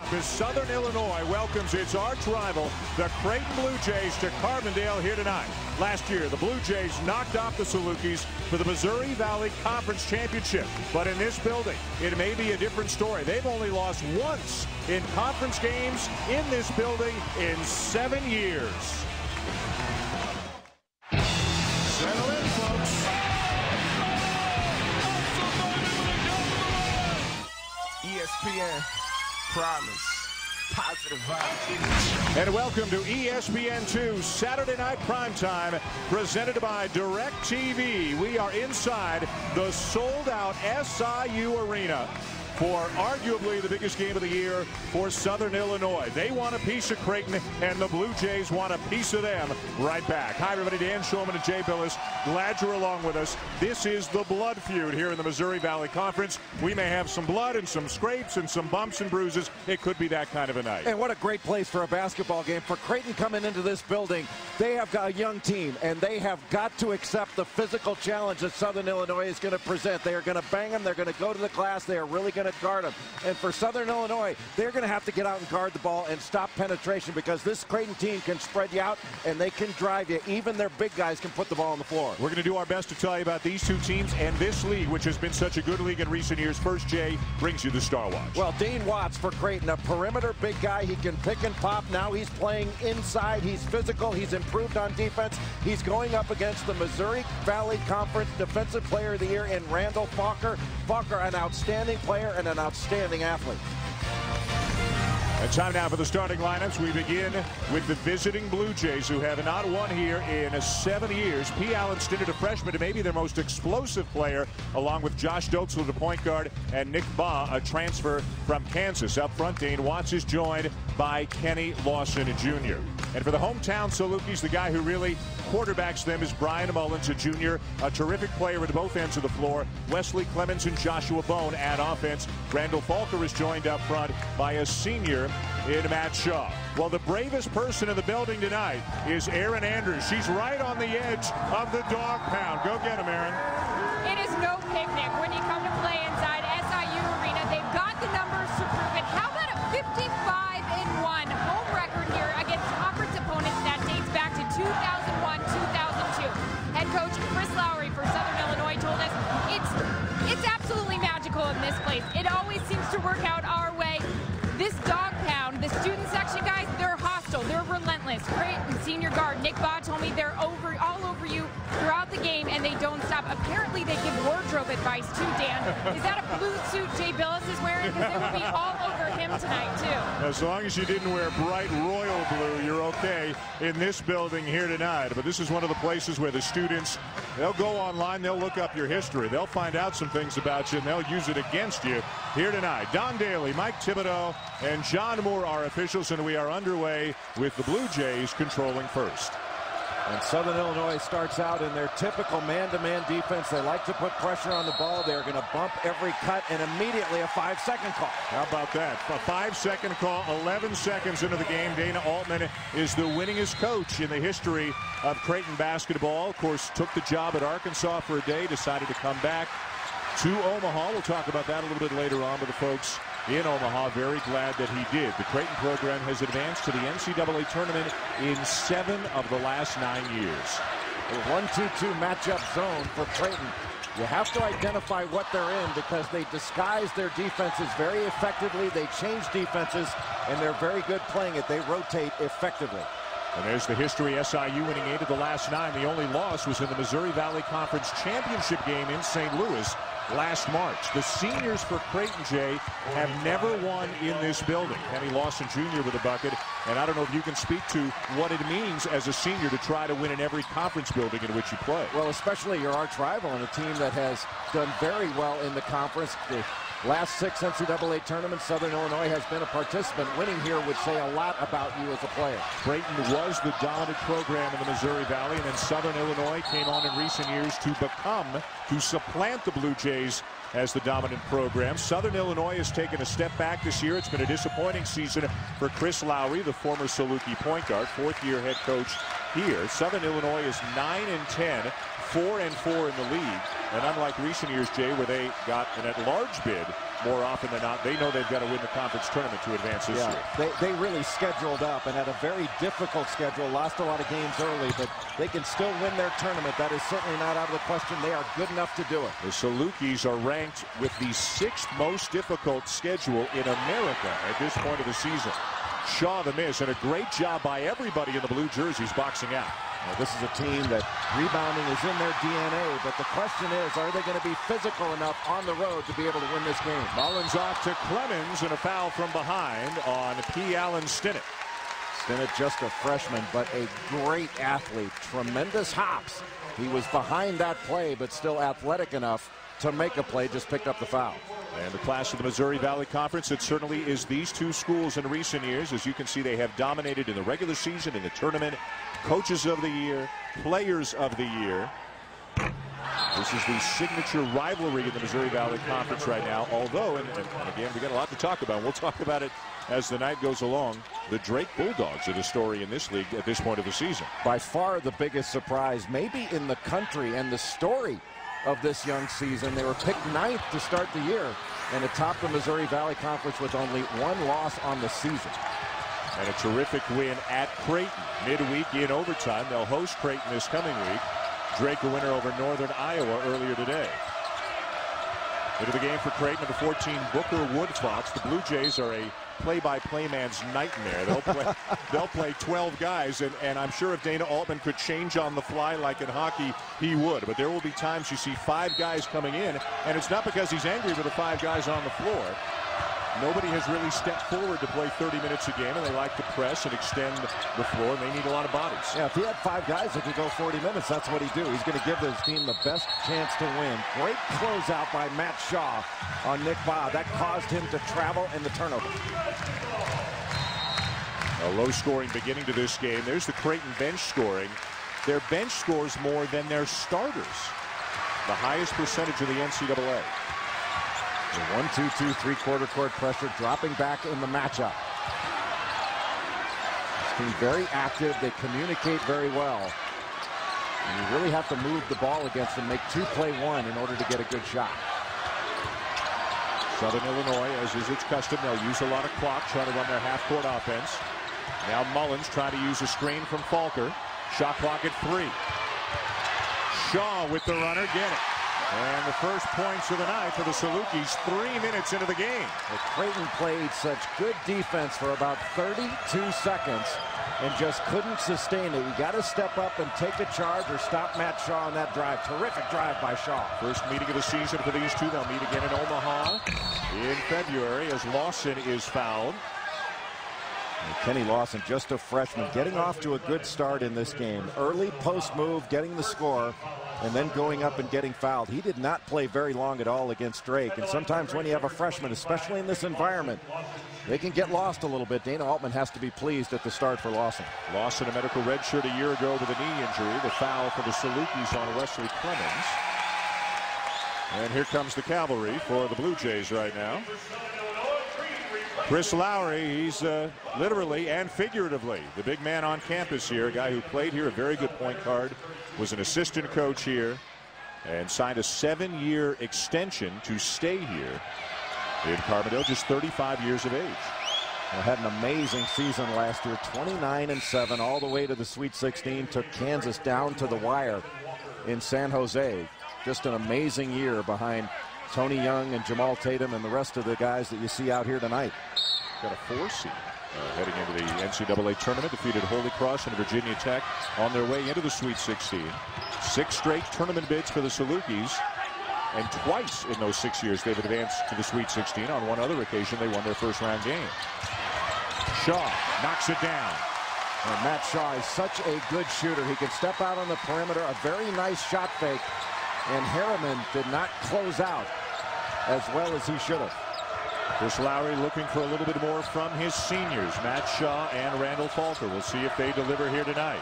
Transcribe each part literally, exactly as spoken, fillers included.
As Southern Illinois welcomes its arch rival, the Creighton Blue Jays, to Carbondale here tonight. Last year, the Blue Jays knocked off the Salukis for the Missouri Valley Conference Championship. But in this building, it may be a different story. They've only lost once in conference games in this building in seven years. Settle in, folks. E S P N. Promise. Positive vibes. And welcome to E S P N two Saturday Night Primetime, presented by DirecTV. We are inside the sold-out S I U Arena for arguably the biggest game of the year for Southern Illinois. They want a piece of Creighton, and the Blue Jays want a piece of them right back. Hi, everybody. Dan Shulman and Jay Billis. Glad you're along with us. This is the blood feud here in the Missouri Valley Conference. We may have some blood and some scrapes and some bumps and bruises. It could be that kind of a night. And what a great place for a basketball game. For Creighton coming into this building, they have got a young team, and they have got to accept the physical challenge that Southern Illinois is going to present. They are going to bang them. They're going to go to the glass. They are really going to guard them. And for Southern Illinois, they're going to have to get out and guard the ball and stop penetration, because this Creighton team can spread you out and they can drive you. Even their big guys can put the ball on the floor. We're going to do our best to tell you about these two teams and this league, which has been such a good league in recent years. First, Jay brings you the Star Watch. Well, Dean Watts for Creighton, a perimeter big guy. He can pick and pop. Now he's playing inside. He's physical. He's improved on defense. He's going up against the Missouri Valley Conference Defensive Player of the Year in Randall Falker. Falker, an outstanding player and an outstanding athlete. And time now for the starting lineups. We begin with the visiting Blue Jays, who have not won here in seven years. P. Allen Stinnett, a freshman, to maybe their most explosive player, along with Josh Doetzel, the point guard, and Nick Baugh, a transfer from Kansas. Up front, Dane Watts is joined by Kenny Lawson Junior And for the hometown Salukis, the guy who really quarterbacks them is Brian Mullins, a junior, a terrific player at both ends of the floor. Wesley Clemens and Joshua Bone add offense. Randall Falker is joined up front by a senior in Matt Shaw. Well, the bravest person in the building tonight is Erin Andrews. She's right on the edge of the dog pound. Go get him, Erin. It is no picnic when you come to play inside S I U Arena. They've got the numbers to prove it. How about a fifty-five and one home record here against conference opponents that dates back to two thousand one, two thousand two. Head coach Chris Lowry for Southern Illinois told us it's it's absolutely magical in this place. It always seems to work out our way. This dog pound, the student section guys, they're hostile. They're relentless. Creighton senior guard Nick Baugh told me they're over all over you throughout the game, and they don't stop. Apparently, they give wardrobe advice too, Dan. Is that a blue suit Jay Billis is wearing? Because they would be all over him tonight, too. As long as you didn't wear bright royal blue, you're okay in this building here tonight. But this is one of the places where the students, they'll go online, they'll look up your history. They'll find out some things about you, and they'll use it against you here tonight. Don Daly, Mike Thibodeau, and John Moore are officials, and we are underway with the Blue Jays controlling first. And Southern Illinois starts out in their typical man-to-man defense. They like to put pressure on the ball. They're going to bump every cut, and immediately a five-second call. How about that? A five-second call, eleven seconds into the game. Dana Altman is the winningest coach in the history of Creighton basketball. Of course, took the job at Arkansas for a day, decided to come back to Omaha. We'll talk about that a little bit later on, but the folks in Omaha very glad that he did. The Creighton program has advanced to the N C double A tournament in seven of the last nine years. A one two two matchup zone for Creighton. You have to identify what they're in, because they disguise their defenses very effectively. They change defenses, and they're very good playing it. They rotate effectively. And there's the history. S I U winning eight of the last nine. The only loss was in the Missouri Valley Conference Championship game in Saint Louis last March. The seniors for Creighton, Jay, have never won in this building. Kenny Lawson Junior with a bucket. And I don't know if you can speak to what it means as a senior to try to win in every conference building in which you play. Well, especially your arch rival and a team that has done very well in the conference. The last six N C double A tournaments, Southern Illinois has been a participant. Winning here would say a lot about you as a player. Creighton was the dominant program in the Missouri Valley, and then Southern Illinois came on in recent years to become, to supplant the Blue Jays as the dominant program. Southern Illinois has taken a step back this year. It's been a disappointing season for Chris Lowry, the former Saluki point guard, fourth-year head coach here. Southern Illinois is nine and ten, four and four in the league. And unlike recent years, Jay, where they got an at-large bid more often than not. They know they've got to win the conference tournament to advance this yeah, year. They, they really scheduled up and had a very difficult schedule. Lost a lot of games early, but they can still win their tournament. That is certainly not out of the question. They are good enough to do it. The Salukis are ranked with the sixth most difficult schedule in America at this point of the season. Shaw the miss, and a great job by everybody in the blue jerseys boxing out. Well, this is a team that rebounding is in their D N A, but the question is, are they going to be physical enough on the road to be able to win this game? Mullins off to Clemens, and a foul from behind on P. Allen Stinnett. Stinnett, just a freshman, but a great athlete. Tremendous hops. He was behind that play, but still athletic enough to make a play, just picked up the foul. And the class of the Missouri Valley Conference, it certainly is these two schools in recent years. As you can see, they have dominated in the regular season, in the tournament. Coaches of the year, players of the year. This is the signature rivalry in the Missouri Valley Conference right now. Although, and, and, and again, we got a lot to talk about. We'll talk about it as the night goes along. The Drake Bulldogs are the story in this league at this point of the season. By far the biggest surprise, maybe in the country, and the story of this young season. They were picked ninth to start the year and atop the Missouri Valley Conference with only one loss on the season. And a terrific win at Creighton midweek in overtime. They'll host Creighton this coming week. Drake a winner over Northern Iowa earlier today. Into the game for Creighton, number fourteen, Booker Woodfox. The Blue Jays are a play-by-play man's nightmare. They'll play, they'll play twelve guys, and, and I'm sure if Dana Altman could change on the fly like in hockey, he would. But there will be times you see five guys coming in, and it's not because he's angry with the five guys on the floor. Nobody has really stepped forward to play thirty minutes a game, and they like to press and extend the floor, and they need a lot of bodies. Yeah, if he had five guys that could go forty minutes, that's what he'd do. He's going to give his team the best chance to win. Great closeout by Matt Shaw on Nick Baugh. That caused him to travel in the turnover. A low-scoring beginning to this game. There's the Creighton bench scoring. Their bench scores more than their starters. The highest percentage of the N C double A. The one two two three-quarter court pressure, dropping back in the matchup. This team very active. They communicate very well. And you really have to move the ball against them, make two play one in order to get a good shot. Southern Illinois, as is its custom, they'll use a lot of clock, try to run their half-court offense. Now Mullins trying to use a screen from Falker. Shot clock at three. Shaw with the runner, get it. And the first points of the night for the Salukis three minutes into the game. But Creighton played such good defense for about thirty-two seconds and just couldn't sustain it. You got to step up and take a charge or stop Matt Shaw on that drive. Terrific drive by Shaw. First meeting of the season for these two. They'll meet again in Omaha in February as Lawson is fouled. And Kenny Lawson, just a freshman, getting off to a good start in this game. Early post move, getting the score, and then going up and getting fouled. He did not play very long at all against Drake. And sometimes when you have a freshman, especially in this environment, they can get lost a little bit. Dana Altman has to be pleased at the start for Lawson. Lawson, a medical redshirt a year ago with a knee injury. The foul for the Salukis on Wesley Clemens. And here comes the cavalry for the Blue Jays right now. Chris Lowry, he's uh, literally and figuratively the big man on campus here, a guy who played here, a very good point guard, was an assistant coach here, and signed a seven-year extension to stay here in Carbondale, just thirty-five years of age. Well, had an amazing season last year, twenty-nine and seven, all the way to the Sweet sixteen, took Kansas down to the wire in San Jose. Just an amazing year behind Tony Young and Jamal Tatum and the rest of the guys that you see out here tonight. Got a four seed uh, heading into the N C double A tournament. Defeated Holy Cross and Virginia Tech on their way into the Sweet sixteen. Six straight tournament bids for the Salukis, and twice in those six years they've advanced to the Sweet sixteen. On one other occasion they won their first round game. Shaw knocks it down. And Matt Shaw is such a good shooter. He can step out on the perimeter, a very nice shot fake, and Harriman did not close out as well as he should have. Chris Lowry looking for a little bit more from his seniors, Matt Shaw and Randall Falker. We'll see if they deliver here tonight.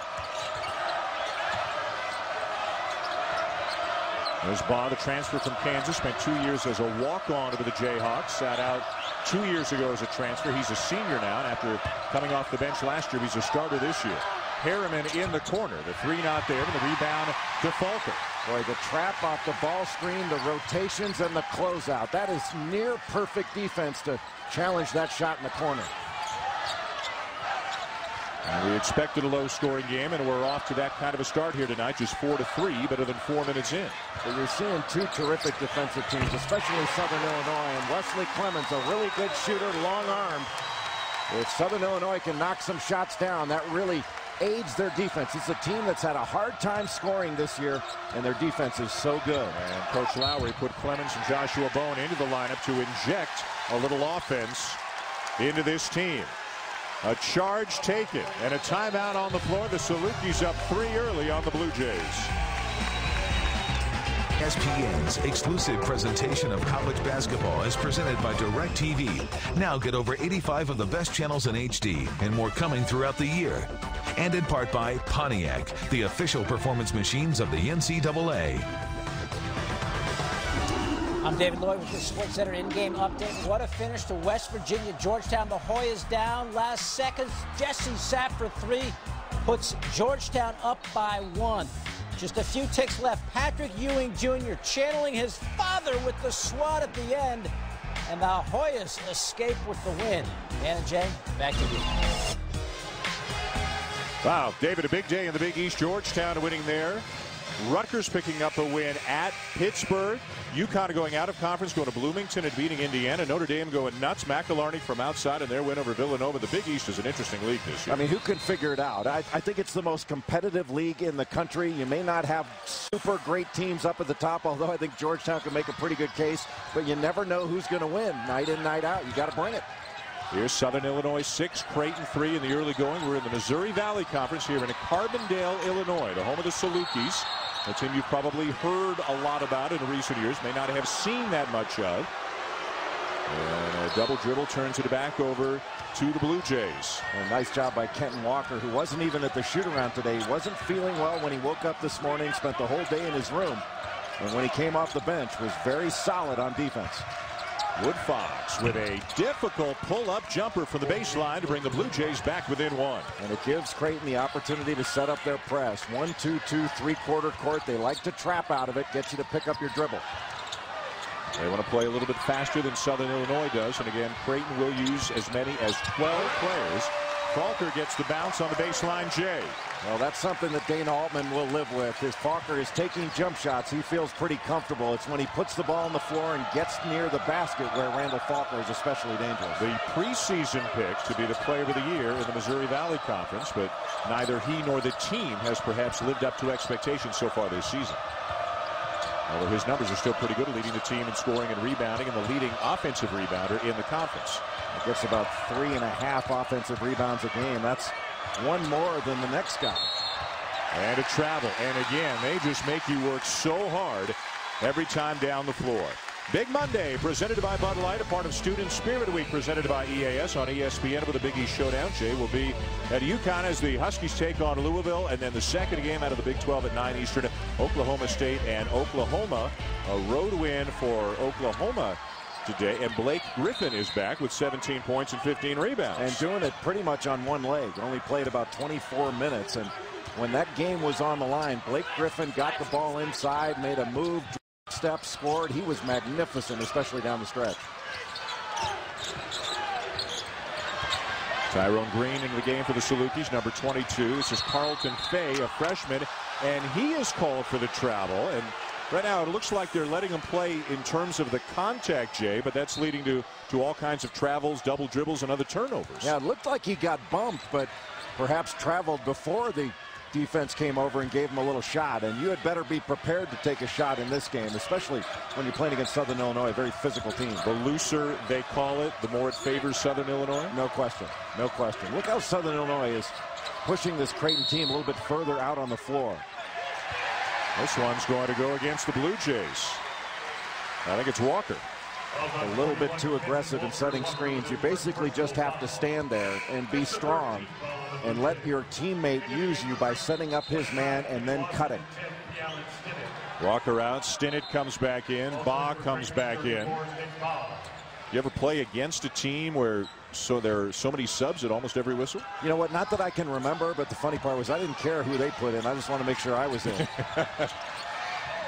There's Baugh, the transfer from Kansas, spent two years as a walk-on with the Jayhawks, sat out two years ago as a transfer. He's a senior now, and after coming off the bench last year, he's a starter this year. Harriman in the corner, the three not there, and the rebound to Falker. Boy, the trap off the ball screen, the rotations, and the closeout. That is near perfect defense to challenge that shot in the corner. And we expected a low-scoring game, and we're off to that kind of a start here tonight. Just four to three, better than four minutes in. Well, you're seeing two terrific defensive teams, especially Southern Illinois. And Wesley Clemens, a really good shooter, long arm. If Southern Illinois can knock some shots down, that really aids their defense. It's a team that's had a hard time scoring this year, and their defense is so good. And Coach Lowry put Clemens and Joshua Bone into the lineup to inject a little offense into this team. A charge taken and a timeout on the floor. The Salukis up three early on the Blue Jays. E S P N's exclusive presentation of college basketball is presented by DirecTV. Now get over eighty-five of the best channels in H D and more coming throughout the year. And in part by Pontiac, the official performance machines of the N C double A. I'm David Lloyd with the SportsCenter in-game update. What a finish to West Virginia. Georgetown, the Hoyas down. Last seconds, Jesse Sapp for three puts Georgetown up by one. Just a few ticks left. Patrick Ewing Junior channeling his father with the swat at the end. And the Hoyas escape with the win. Ann and Jay, back to you. Wow, David, a big day in the Big East. Georgetown winning there. Rutgers picking up a win at Pittsburgh. UConn going out of conference, going to Bloomington and beating Indiana. Notre Dame going nuts. McElharney from outside and their win over Villanova. The Big East is an interesting league this year. I mean, who can figure it out? I, I think it's the most competitive league in the country. You may not have super great teams up at the top, although I think Georgetown can make a pretty good case. But you never know who's going to win night in, night out. You got to bring it. Here's Southern Illinois six, Creighton three in the early going. We're in the Missouri Valley Conference here in Carbondale, Illinois, the home of the Salukis. A team you've probably heard a lot about in recent years, may not have seen that much of. And a double dribble turns it back over to the Blue Jays. A nice job by Kenton Walker, who wasn't even at the shoot-around today. He wasn't feeling well when he woke up this morning, spent the whole day in his room. And when he came off the bench, was very solid on defense. Wood Fox with a difficult pull-up jumper from the baseline to bring the Blue Jays back within one. And it gives Creighton the opportunity to set up their press. One, two, two, three-quarter court. They like to trap out of it, get you to pick up your dribble. They want to play a little bit faster than Southern Illinois does. And again, Creighton will use as many as twelve players. Falker gets the bounce on the baseline, Jay. Well, that's something that Dana Altman will live with. If Falker is taking jump shots, he feels pretty comfortable. It's when he puts the ball on the floor and gets near the basket where Randall Falker is especially dangerous. The preseason pick to be the player of the year in the Missouri Valley Conference, but neither he nor the team has perhaps lived up to expectations so far this season. Although his numbers are still pretty good, leading the team in scoring and rebounding, and the leading offensive rebounder in the conference. He gets about three and a half offensive rebounds a game. That's one more than the next guy. And a travel. And again, they just make you work so hard every time down the floor. Big Monday presented by Bud Light, a part of Student Spirit Week presented by E A S on E S P N with a Big East Showdown. Jay will be at UConn as the Huskies take on Louisville, and then the second game out of the Big twelve at nine Eastern, Oklahoma State and Oklahoma. A road win for Oklahoma today, and Blake Griffin is back with seventeen points and fifteen rebounds. And doing it pretty much on one leg. Only played about twenty-four minutes, and when that game was on the line, Blake Griffin got the ball inside, made a move, step, scored. He was magnificent, especially down the stretch. Tyrone Green in the game for the Salukis, number twenty-two. This is Carlton Fay, a freshman, and he is called for the travel. And right now it looks like they're letting him play in terms of the contact, Jay, but that's leading to, to all kinds of travels, double dribbles, and other turnovers. Yeah, it looked like he got bumped, but perhaps traveled before the defense came over and gave him a little shot. And you had better be prepared to take a shot in this game, especially when you're playing against Southern Illinois, a very physical team. The looser they call it, the more it favors Southern Illinois? No question. No question. Look how Southern Illinois is pushing this Creighton team a little bit further out on the floor. This one's going to go against the Blue Jays. I think it's Walker. A little bit too aggressive in setting screens. You basically just have to stand there and be strong and let your teammate use you by setting up his man and then cutting. Walker out. Stinnett comes back in. Baugh comes back in. You ever play against a team where so there are so many subs at almost every whistle? You know what? Not that I can remember, but the funny part was I didn't care who they put in. I just want to make sure I was in.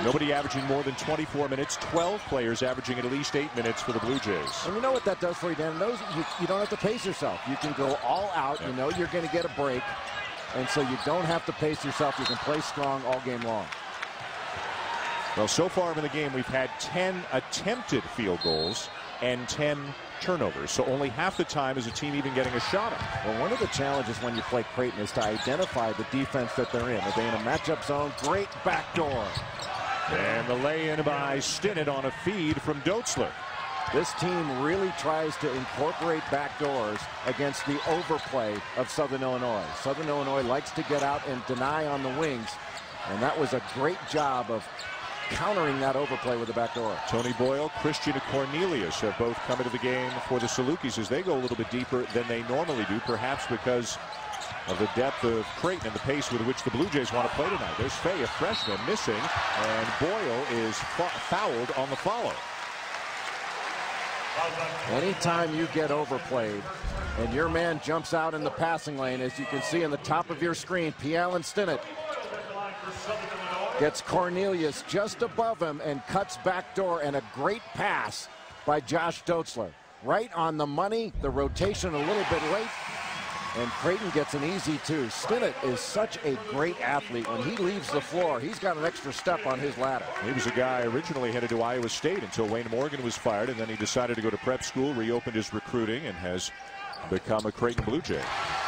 Nobody averaging more than twenty-four minutes. twelve players averaging at least eight minutes for the Blue Jays. And you know what that does for you, Dan? Those, you, you don't have to pace yourself. You can go all out. You know you're going to get a break. And so you don't have to pace yourself. You can play strong all game long. Well, so far in the game, we've had ten attempted field goals and ten turnovers. So only half the time is a team even getting a shot at. Well, one of the challenges when you play Creighton is to identify the defense that they're in. Are they in a matchup zone? Great backdoor. And the lay-in by Stinnett on a feed from Doetzler. This team really tries to incorporate backdoors against the overplay of Southern Illinois. Southern Illinois likes to get out and deny on the wings. And that was a great job of countering that overplay with the backdoor. Tony Boyle, Christian Cornelius have both come into the game for the Salukis as they go a little bit deeper than they normally do, perhaps because of the depth of Creighton and the pace with which the Blue Jays want to play tonight. There's Fay, a freshman, missing, and Boyle is fouled on the follow. Anytime you get overplayed and your man jumps out in the passing lane, as you can see in the top of your screen, P. Allen Stinnett gets Cornelius just above him and cuts backdoor, and a great pass by Josh Doetzler. Right on the money, the rotation a little bit late, and Creighton gets an easy two. Stinnett is such a great athlete. When he leaves the floor, he's got an extra step on his ladder. He was a guy originally headed to Iowa State until Wayne Morgan was fired, and then he decided to go to prep school, reopened his recruiting, and has become a Creighton Blue Jay.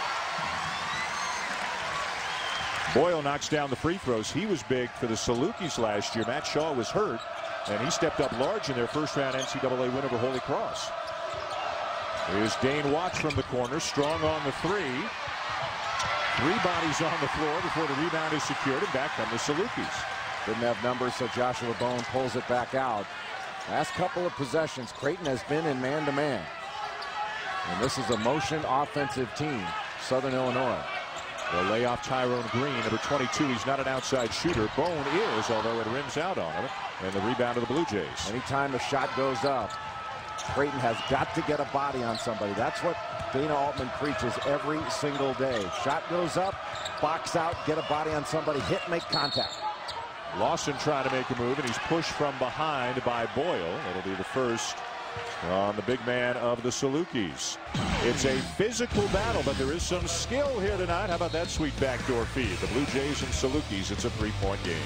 Boyle knocks down the free throws. He was big for the Salukis last year. Matt Shaw was hurt, and he stepped up large in their first-round N C double A win over Holy Cross. Here's Dane Watts from the corner, strong on the three. Three bodies on the floor before the rebound is secured, and back come the Salukis. Didn't have numbers, so Joshua Bone pulls it back out. Last couple of possessions, Creighton has been in man-to-man. And this is a motion offensive team, Southern Illinois. They'll lay off Tyrone Green, number twenty-two. He's not an outside shooter. Bone is, although it rims out on him. And the rebound of the Blue Jays. Anytime the shot goes up, Creighton has got to get a body on somebody. That's what Dana Altman preaches every single day. Shot goes up, box out, get a body on somebody, hit, make contact. Lawson trying to make a move, and he's pushed from behind by Boyle. It'll be the first on the big man of the Salukis. It's a physical battle, but there is some skill here tonight. How about that sweet backdoor feed? The Blue Jays and Salukis, it's a three-point game.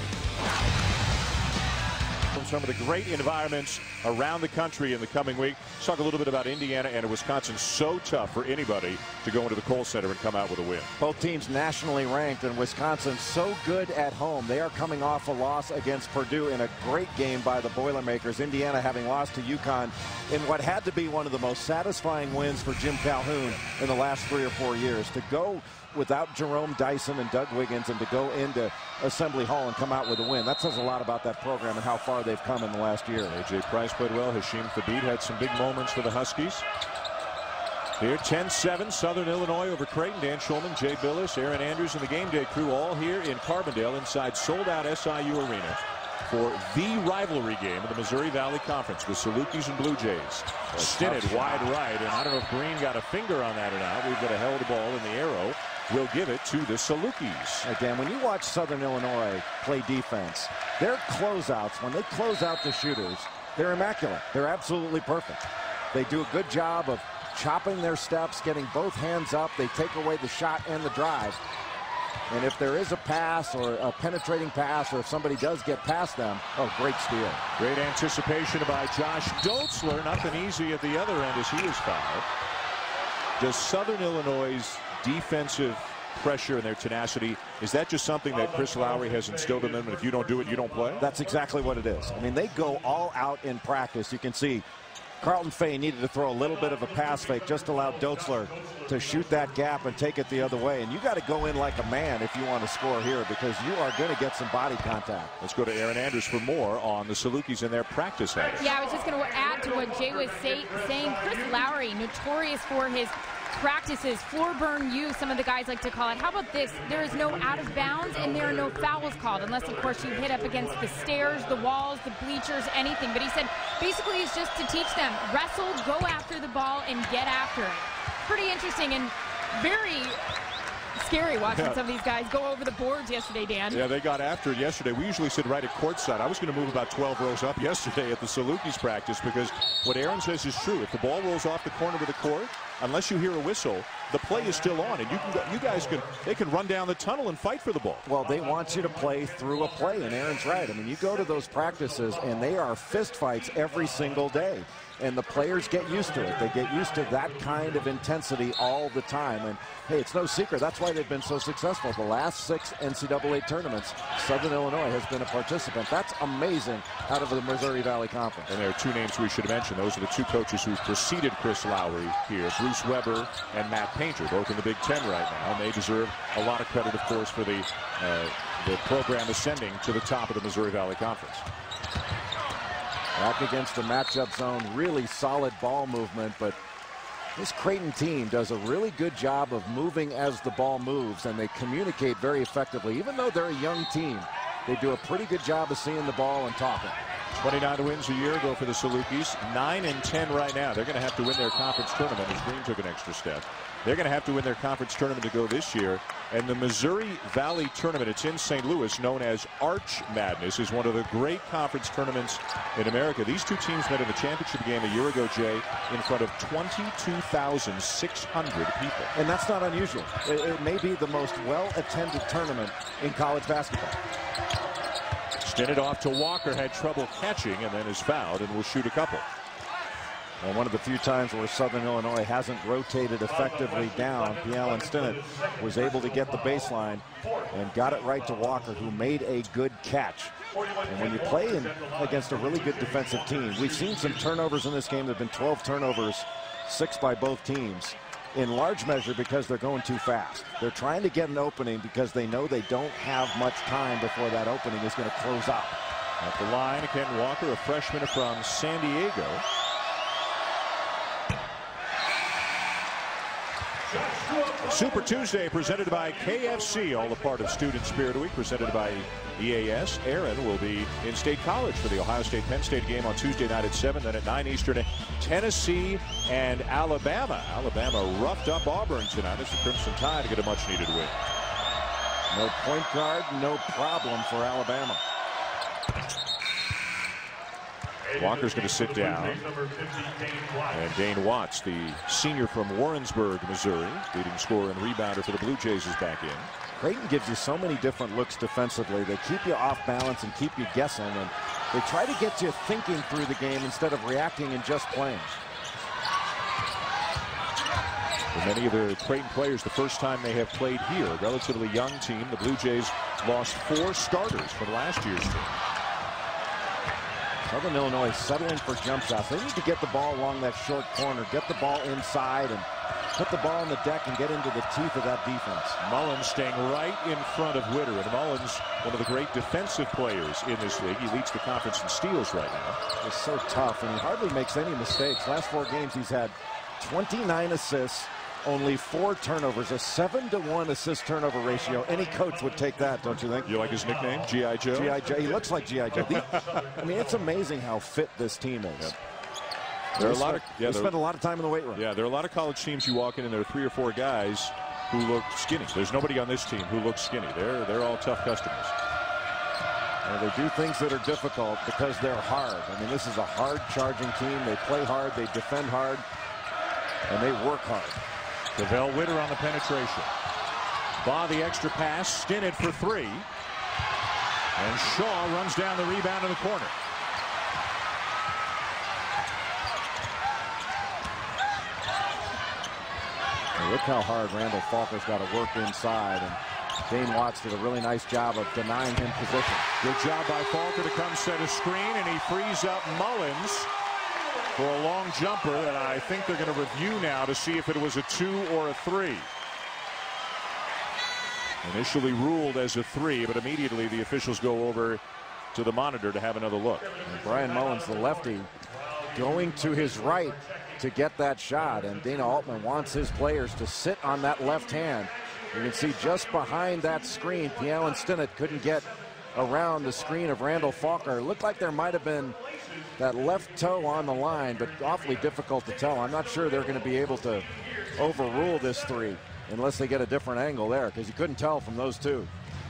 From some of the great environments around the country in the coming week. Let's talk a little bit about Indiana and Wisconsin. So tough for anybody to go into the Kohl Center and come out with a win. Both teams nationally ranked, and Wisconsin so good at home. They are coming off a loss against Purdue in a great game by the Boilermakers. Indiana having lost to UConn in what had to be one of the most satisfying wins for Jim Calhoun in the last three or four years. To go without Jerome Dyson and Doug Wiggins and to go into Assembly Hall and come out with a win, that says a lot about that program and how far they've come in the last year. A J Price played well. Hashim Thabit had some big moments for the Huskies. Here, ten seven, Southern Illinois over Creighton. Dan Schulman, Jay Billis, Aaron Andrews, and the Game Day crew all here in Carbondale inside sold-out S I U Arena for the rivalry game of the Missouri Valley Conference with Salukis and Blue Jays. Stinnett wide right, and I don't know if Green got a finger on that or not. We've got a held ball in the arrow. We'll give it to the Salukis. Again, when you watch Southern Illinois play defense, their closeouts, when they close out the shooters, they're immaculate. They're absolutely perfect. They do a good job of chopping their steps, getting both hands up. They take away the shot and the drive. And if there is a pass or a penetrating pass, or if somebody does get past them, oh, great steal. Great anticipation by Josh Doetzler. Nothing easy at the other end as he is fouled. Does Southern Illinois' defensive pressure and their tenacity, is that just something that Chris Lowry has instilled in them, and if you don't do it, you don't play? That's exactly what it is. I mean, they go all out in practice. You can see Carlton Fay needed to throw a little bit of a pass fake, just allowed Doetzler to shoot that gap and take it the other way. And you got to go in like a man if you want to score here, because you are going to get some body contact. Let's go to Aaron Andrews for more on the Salukis and their practice habits. Yeah, I was just going to add to what Jay was say, saying. Chris Lowry, notorious for his practices, floor burn use, some of the guys like to call it. How about this? There is no out of bounds and there are no fouls called, unless of course you hit up against the stairs, the walls, the bleachers, anything. But he said basically it's just to teach them, wrestle, go after the ball, and get after it. Pretty interesting and very scary watching Yeah. some of these guys go over the boards yesterday, Dan. Yeah, they got after it yesterday. We usually sit right at courtside. I was going to move about twelve rows up yesterday at the Salukis practice because what Aaron says is true. If the ball rolls off the corner of the court, unless you hear a whistle, the play is still on, and you can go, you guys can they can run down the tunnel and fight for the ball. Well, they want you to play through a play, and Aaron's right. I mean, you go to those practices, and they are fist fights every single day. And the players get used to it. They get used to that kind of intensity all the time. And, hey, it's no secret. That's why they've been so successful. The last six N C double A tournaments, Southern Illinois has been a participant. That's amazing out of the Missouri Valley Conference. And there are two names we should mention. Those are the two coaches who preceded Chris Lowry here, Bruce Weber and Matt Painter, both in the Big Ten right now. And they deserve a lot of credit, of course, for the, uh, the program ascending to the top of the Missouri Valley Conference. Back against the matchup zone, really solid ball movement, but this Creighton team does a really good job of moving as the ball moves, and they communicate very effectively. Even though they're a young team, they do a pretty good job of seeing the ball and talking. twenty-nine wins a year go for the Salukis. nine and ten right now. They're going to have to win their conference tournament as Green took an extra step. They're going to have to win their conference tournament to go this year. And the Missouri Valley Tournament, it's in Saint Louis, known as Arch Madness, is one of the great conference tournaments in America. These two teams met in the championship game a year ago, Jay, in front of twenty-two thousand six hundred people. And that's not unusual. It, it may be the most well-attended tournament in college basketball. Stinted off to Walker, had trouble catching, and then is fouled and will shoot a couple. And one of the few times where Southern Illinois hasn't rotated effectively down, P. Allen Stinnett was able to get the baseline and got it right to Walker, who made a good catch. And when you play in, against a really good defensive team, we've seen some turnovers in this game. There have been twelve turnovers, six by both teams, in large measure because they're going too fast. They're trying to get an opening because they know they don't have much time before that opening is going to close out. At the line, Ken Walker, a freshman from San Diego. Super Tuesday presented by K F C, all a part of Student Spirit Week, presented by E A S. Aaron will be in State College for the Ohio State-Penn State game on Tuesday night at seven, then at nine Eastern, Tennessee and Alabama. Alabama roughed up Auburn tonight as the Crimson Tide to get a much-needed win. No point guard, no problem for Alabama. Walker's going to sit down. And Dane Watts, the senior from Warrensburg, Missouri, leading scorer and rebounder for the Blue Jays, is back in. Creighton gives you so many different looks defensively. They keep you off balance and keep you guessing, and they try to get you thinking through the game instead of reacting and just playing. For many of the Creighton players, the first time they have played here, a relatively young team, the Blue Jays lost four starters from last year's team. Southern Illinois settling for jump shots. They need to get the ball along that short corner, get the ball inside, and put the ball on the deck and get into the teeth of that defense. Mullins staying right in front of Witter. And Mullins, one of the great defensive players in this league. He leads the conference in steals right now. He's so tough, and he hardly makes any mistakes. Last four games, he's had twenty-nine assists, only four turnovers, a seven to one assist turnover ratio. Any coach would take that, don't you think? You like his nickname, G I Joe? G I Joe. He looks like G I Joe. The, I mean, it's amazing how fit this team is. Yep. There are a lot of yeah, they spend a lot of time in the weight room. Yeah, there are a lot of college teams you walk in and there are three or four guys who look skinny. There's nobody on this team who looks skinny. They're they're all tough customers. Well, they do things that are difficult because they're hard. I mean, this is a hard charging team. They play hard, they defend hard, and they work hard. Cavell Witter on the penetration. Baugh the extra pass, Stinnett for three. And Shaw runs down the rebound in the corner. Now look how hard Randall Falker's got to work inside, and Dane Watts did a really nice job of denying him position. Good job by Falker to come set a screen, and he frees up Mullins for a long jumper that I think they're going to review now to see if it was a two or a three. Initially ruled as a three, but immediately the officials go over to the monitor to have another look. And Brian Mullins, the lefty, going to his right to get that shot, and Dana Altman wants his players to sit on that left hand. You can see just behind that screen, P. Allen Stinnett couldn't get around the screen of Randall Falker. It looked like there might have been that left toe on the line, but awfully difficult to tell. I'm not sure they're going to be able to overrule this three. unless they get a different angle there, because you couldn't tell from those two.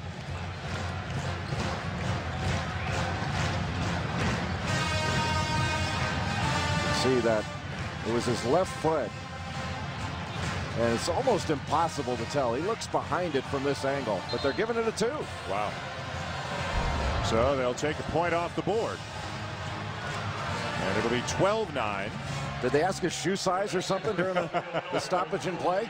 See that it was his left foot, and it's almost impossible to tell. He looks behind it from this angle, but they're giving it a two. Wow. So they'll take a point off the board, and it'll be twelve nine. Did they ask his shoe size or something during the, the stoppage in play?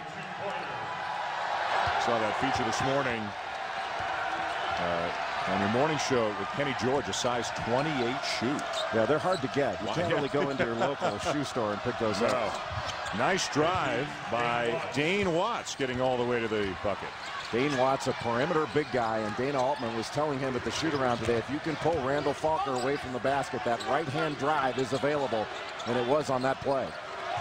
Saw that feature this morning uh, on your morning show with Kenny George, a size twenty-eight shoe. Yeah, they're hard to get. You Wow. can't really go into your local shoe store and pick those up. No. Nice drive by Dane Watts, getting all the way to the bucket. Dane Watts, a perimeter big guy, and Dana Altman was telling him at the shoot-around today, if you can pull Randall Faulkner away from the basket, that right-hand drive is available, and it was on that play.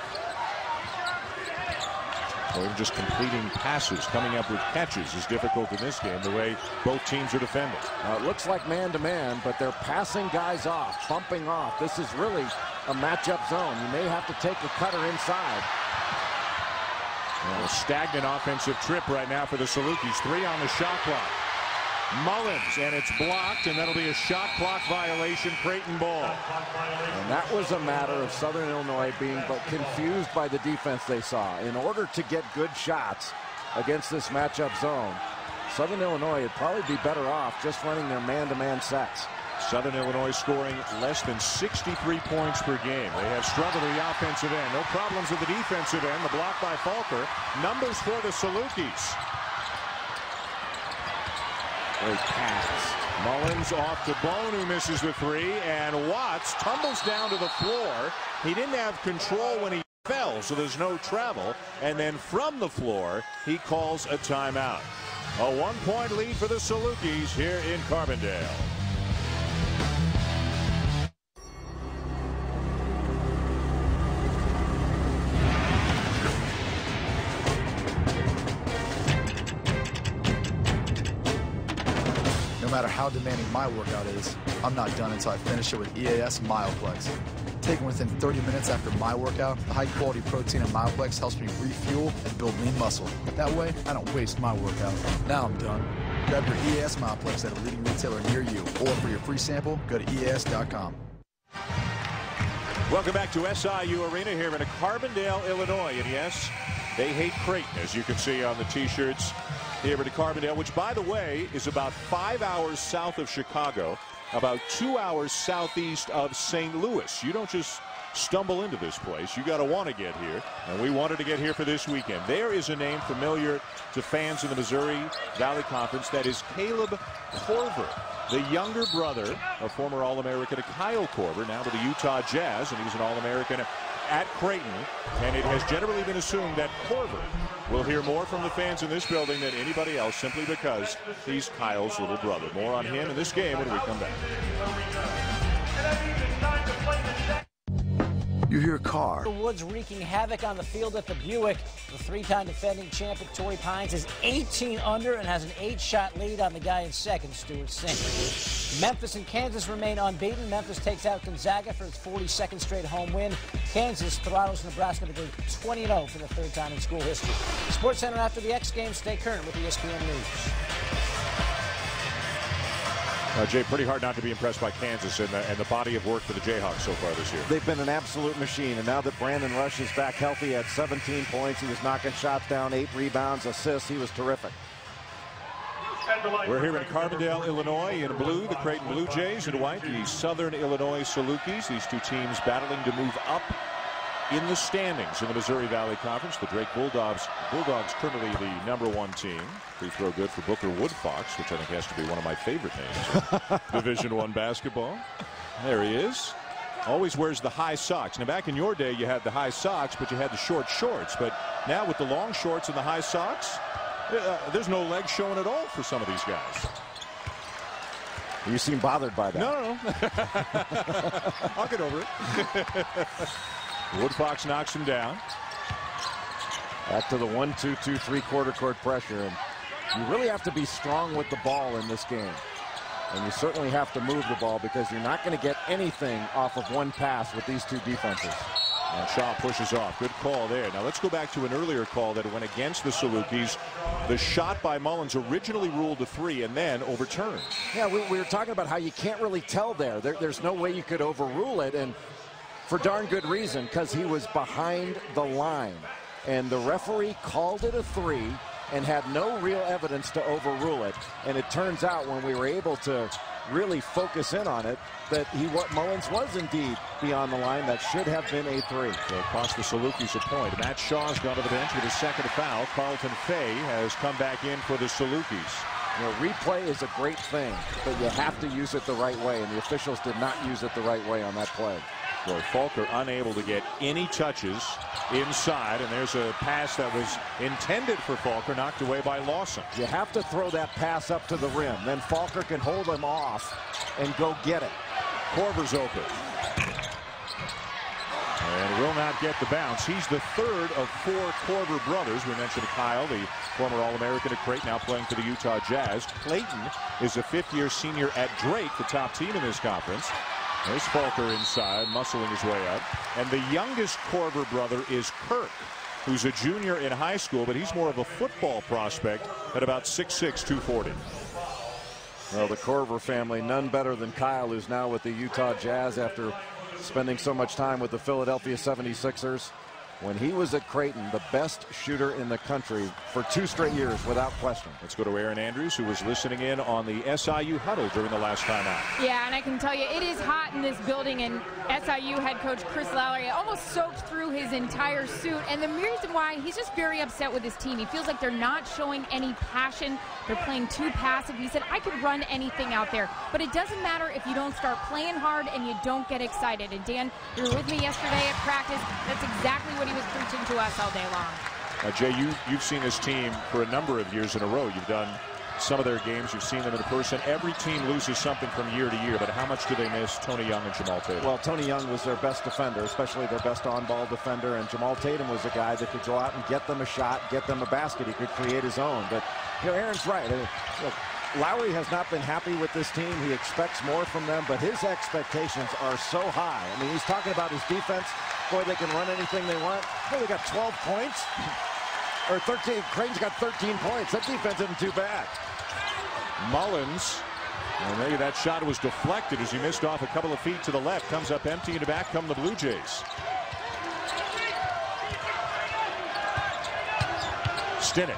Or even just completing passes, coming up with catches is difficult in this game, the way both teams are defending. Uh, it looks like man-to-man, but they're passing guys off, bumping off. This is really a matchup zone. You may have to take a cutter inside. Well, a stagnant offensive trip right now for the Salukis. Three on the shot clock. Mullins, and it's blocked, and that'll be a shot clock violation. Creighton ball. And that was a matter of Southern Illinois being but confused by the defense they saw. In order to get good shots against this matchup zone, Southern Illinois would probably be better off just running their man-to-man sets. Southern Illinois scoring less than sixty-three points per game. They have struggled at the offensive end. No problems at the defensive end. The block by Faulkner. Numbers for the Salukis. Great pass. Mullins off to Bone, who misses the three, and Watts tumbles down to the floor. He didn't have control when he fell, so there's no travel. And then from the floor, he calls a timeout. A one-point lead for the Salukis here in Carbondale. No matter how demanding my workout is, I'm not done until I finish it with E A S Myoplex. Taken within thirty minutes after my workout, the high-quality protein in Myoplex helps me refuel and build lean muscle. That way, I don't waste my workout. Now I'm done. Grab your E A S Myoplex at a leading retailer near you, or for your free sample, go to E A S dot com. Welcome back to S I U Arena here in Carbondale, Illinois. And yes, they hate Creighton, as you can see on the T-shirts here in Carbondale, which, by the way, is about five hours south of Chicago, about two hours southeast of Saint Louis. You don't just stumble into this place. You got to want to get here, and we wanted to get here for this weekend. There is a name familiar to fans in the Missouri Valley Conference. That is Caleb Korver, the younger brother of former All-American Kyle Korver, now with the Utah Jazz, and he's an All-American at Creighton, and it has generally been assumed that Korver will hear more from the fans in this building than anybody else, simply because he's Kyle's little brother. More on him in this game when we come back. You hear a car. The Woods wreaking havoc on the field at the Buick. The three-time defending champion Torrey Pines is eighteen under and has an eight-shot lead on the guy in second, Stuart Sink. Memphis and Kansas remain unbeaten. Memphis takes out Gonzaga for its forty-second straight home win. Kansas throttles Nebraska to go twenty and oh for the third time in school history. Sports Center after the X Games. Stay current with E S P N News. Uh, Jay, pretty hard not to be impressed by Kansas and the, and the body of work for the Jayhawks so far this year. They've been an absolute machine, and now that Brandon Rush is back healthy at seventeen points, he was knocking shots down, eight rebounds, assists. He was terrific. We're here in Carbondale, Illinois. In blue, the Creighton Blue Jays. In white, the Southern Illinois Salukis. These two teams battling to move up in the standings in the Missouri Valley Conference. The Drake Bulldogs, Bulldogs currently the number one team. Free throw good for Booker Woodfox, which I think has to be one of my favorite names in Division One basketball. There he is. Always wears the high socks. Now, back in your day, you had the high socks, but you had the short shorts. But now with the long shorts and the high socks, uh, there's no legs showing at all for some of these guys. You seem bothered by that. No, no, no. I'll get over it. Woodfox knocks him down. Back to the one two two three quarter court pressure. And you really have to be strong with the ball in this game. And you certainly have to move the ball because you're not going to get anything off of one pass with these two defenses. And Shaw pushes off. Good call there. Now let's go back to an earlier call that went against the Salukis. The shot by Mullins originally ruled a three and then overturned. Yeah, we, we were talking about how you can't really tell there. there. There's no way you could overrule it, and for darn good reason, because he was behind the line. And the referee called it a three and had no real evidence to overrule it. And it turns out when we were able to really focus in on it that he what Mullins was indeed beyond the line. That should have been a three. So it cost the Salukis a point. Matt Shaw's gone to the bench with his second foul. Carlton Fay has come back in for the Salukis. You know, replay is a great thing, but you have to use it the right way, and the officials did not use it the right way on that play. So Falker unable to get any touches inside, and there's a pass that was intended for Falker, knocked away by Lawson. You have to throw that pass up to the rim. Then Falker can hold him off and go get it. Korver's open. And will not get the bounce. He's the third of four Korver brothers. We mentioned Kyle, the former All-American at Creighton, now playing for the Utah Jazz. Clayton is a fifth-year senior at Drake, the top team in this conference. There's Falker inside, muscling his way up. And the youngest Korver brother is Kirk, who's a junior in high school, but he's more of a football prospect at about six six, two forty. Well, the Korver family, none better than Kyle, who's now with the Utah Jazz after spending so much time with the Philadelphia seventy-sixers. When he was at Creighton, the best shooter in the country for two straight years, without question. Let's go to Aaron Andrews, who was listening in on the S I U huddle during the last timeout. Yeah, and I can tell you, it is hot in this building, and S I U head coach Chris Lowry almost soaked through his entire suit. And the reason why, he's just very upset with his team. He feels like they're not showing any passion. They're playing too passive. He said, I could run anything out there, but it doesn't matter if you don't start playing hard and you don't get excited. And Dan, you were with me yesterday at practice. That's exactly what he was preaching to us all day long. Now, Jay, you, you've seen this team for a number of years in a row. You've done some of their games. You've seen them in person. Every team loses something from year to year, but how much do they miss Tony Young and Jamal Tatum? Well, Tony Young was their best defender, especially their best on-ball defender, and Jamal Tatum was a guy that could go out and get them a shot, get them a basket. He could create his own. But, you know, Aaron's right. I mean, look, Lowry has not been happy with this team. He expects more from them, but his expectations are so high. I mean, he's talking about his defense. Boy, they can run anything they want. Boy, they got twelve points. Or thirteen. Creighton's got thirteen points. That defense isn't too bad. Mullins, well, maybe that shot was deflected as he missed off a couple of feet to the left. Comes up empty, and back come the Blue Jays. Stinnett.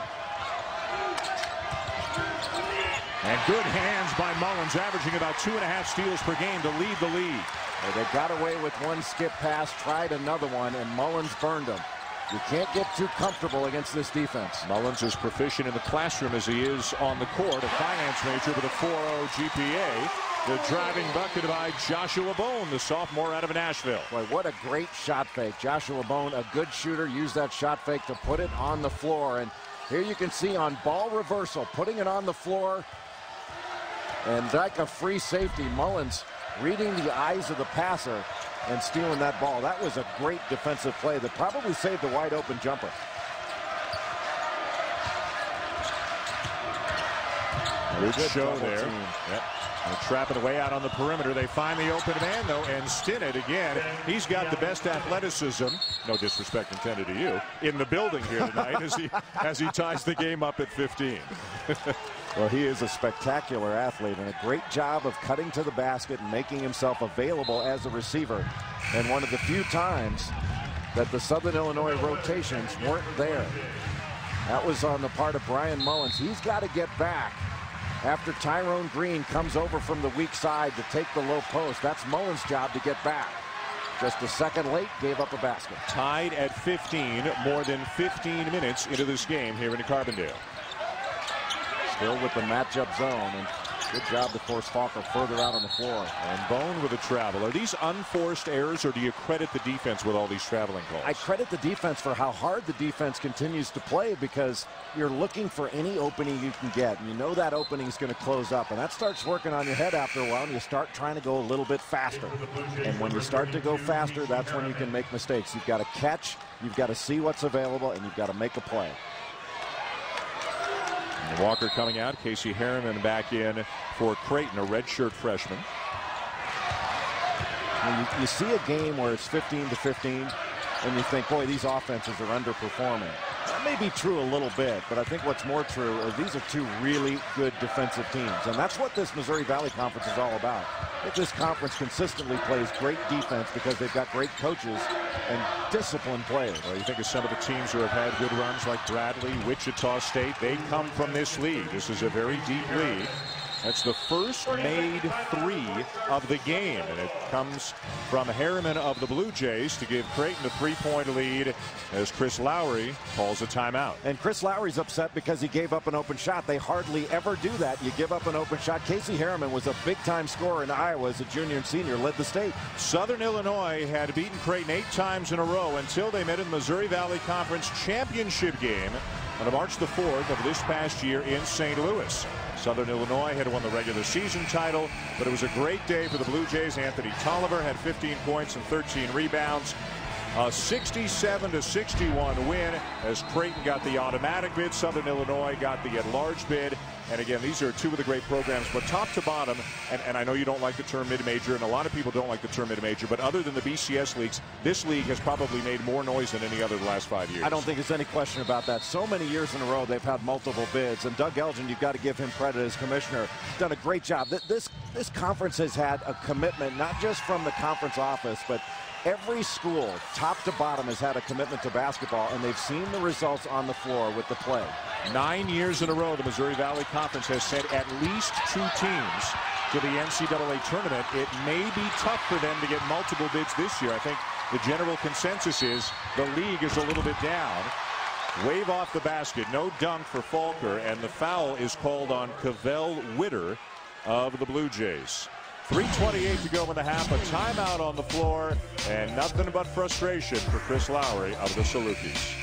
And good hands by Mullins, averaging about two and a half steals per game to lead the league. Well, they got away with one skip pass, tried another one, and Mullins burned them. You can't get too comfortable against this defense. Mullins is proficient in the classroom as he is on the court. A finance major with a four point oh G P A. The driving bucket by Joshua Bone, the sophomore out of Nashville. Boy, what a great shot fake. Joshua Bone, a good shooter, used that shot fake to put it on the floor. And here you can see on ball reversal, putting it on the floor. And like a free safety, Mullins reading the eyes of the passer and stealing that ball. That was a great defensive play that probably saved the wide open jumper. Good show there. Yep. They're trapping away out on the perimeter. They find the open man, though, and Stinnett again. He's got the best athleticism, no disrespect intended to you, in the building here tonight as he as he ties the game up at fifteen. Well, he is a spectacular athlete and a great job of cutting to the basket and making himself available as a receiver. And one of the few times that the Southern Illinois rotations weren't there. That was on the part of Brian Mullins. He's got to get back after Tyrone Green comes over from the weak side to take the low post. That's Mullins' job to get back. Just a second late, gave up a basket. Tied at fifteen, more than fifteen minutes into this game here in Carbondale. Still with the matchup zone, and good job to force Falker further out on the floor. And Bone with a travel. Are these unforced errors, or do you credit the defense with all these traveling calls? I credit the defense for how hard the defense continues to play, because you're looking for any opening you can get, and you know that opening is going to close up, and that starts working on your head after a while, and you start trying to go a little bit faster. And when you start to go faster, that's when you can make mistakes. You've got to catch, you've got to see what's available, and you've got to make a play. And Walker coming out. Casey Harriman back in for Creighton, a redshirt freshman. When you, you see a game where it's fifteen to fifteen, and you think, boy, these offenses are underperforming. That may be true a little bit, but I think what's more true is these are two really good defensive teams, and that's what this Missouri Valley Conference is all about. If this conference consistently plays great defense because they've got great coaches and disciplined players. Well, you think of some of the teams who have had good runs like Bradley, Wichita State. They come from this league. This is a very deep league. That's the first made three of the game, and it comes from Harriman of the Blue Jays to give Creighton a three-point lead as Chris Lowry calls a timeout. And Chris Lowry's upset because he gave up an open shot. They hardly ever do that. You give up an open shot. Casey Harriman was a big-time scorer in Iowa as a junior and senior, led the state. Southern Illinois had beaten Creighton eight times in a row until they met in the Missouri Valley Conference championship game on March the fourth of this past year in Saint Louis. Southern Illinois had won the regular season title, but it was a great day for the Blue Jays. Anthony Tolliver had fifteen points and thirteen rebounds. A sixty-seven to sixty-one win as Creighton got the automatic bid. Southern Illinois got the at-large bid. And again, these are two of the great programs, but top to bottom, and, and I know you don't like the term mid-major, and a lot of people don't like the term mid-major, but other than the B C S leagues, this league has probably made more noise than any other the last five years. I don't think there's any question about that. So many years in a row, they've had multiple bids, and Doug Elgin, you've got to give him credit as commissioner. Done a great job. This, this conference has had a commitment, not just from the conference office, but every school, top to bottom, has had a commitment to basketball, and they've seen the results on the floor with the play. Nine years in a row, the Missouri Valley Conference has sent at least two teams to the N C double A tournament. It may be tough for them to get multiple bids this year. I think the general consensus is the league is a little bit down. Wave off the basket, no dunk for Falker, and the foul is called on Cavell Witter of the Blue Jays. three twenty-eight to go in the half, a timeout on the floor, and nothing but frustration for Chris Lowry of the Salukis.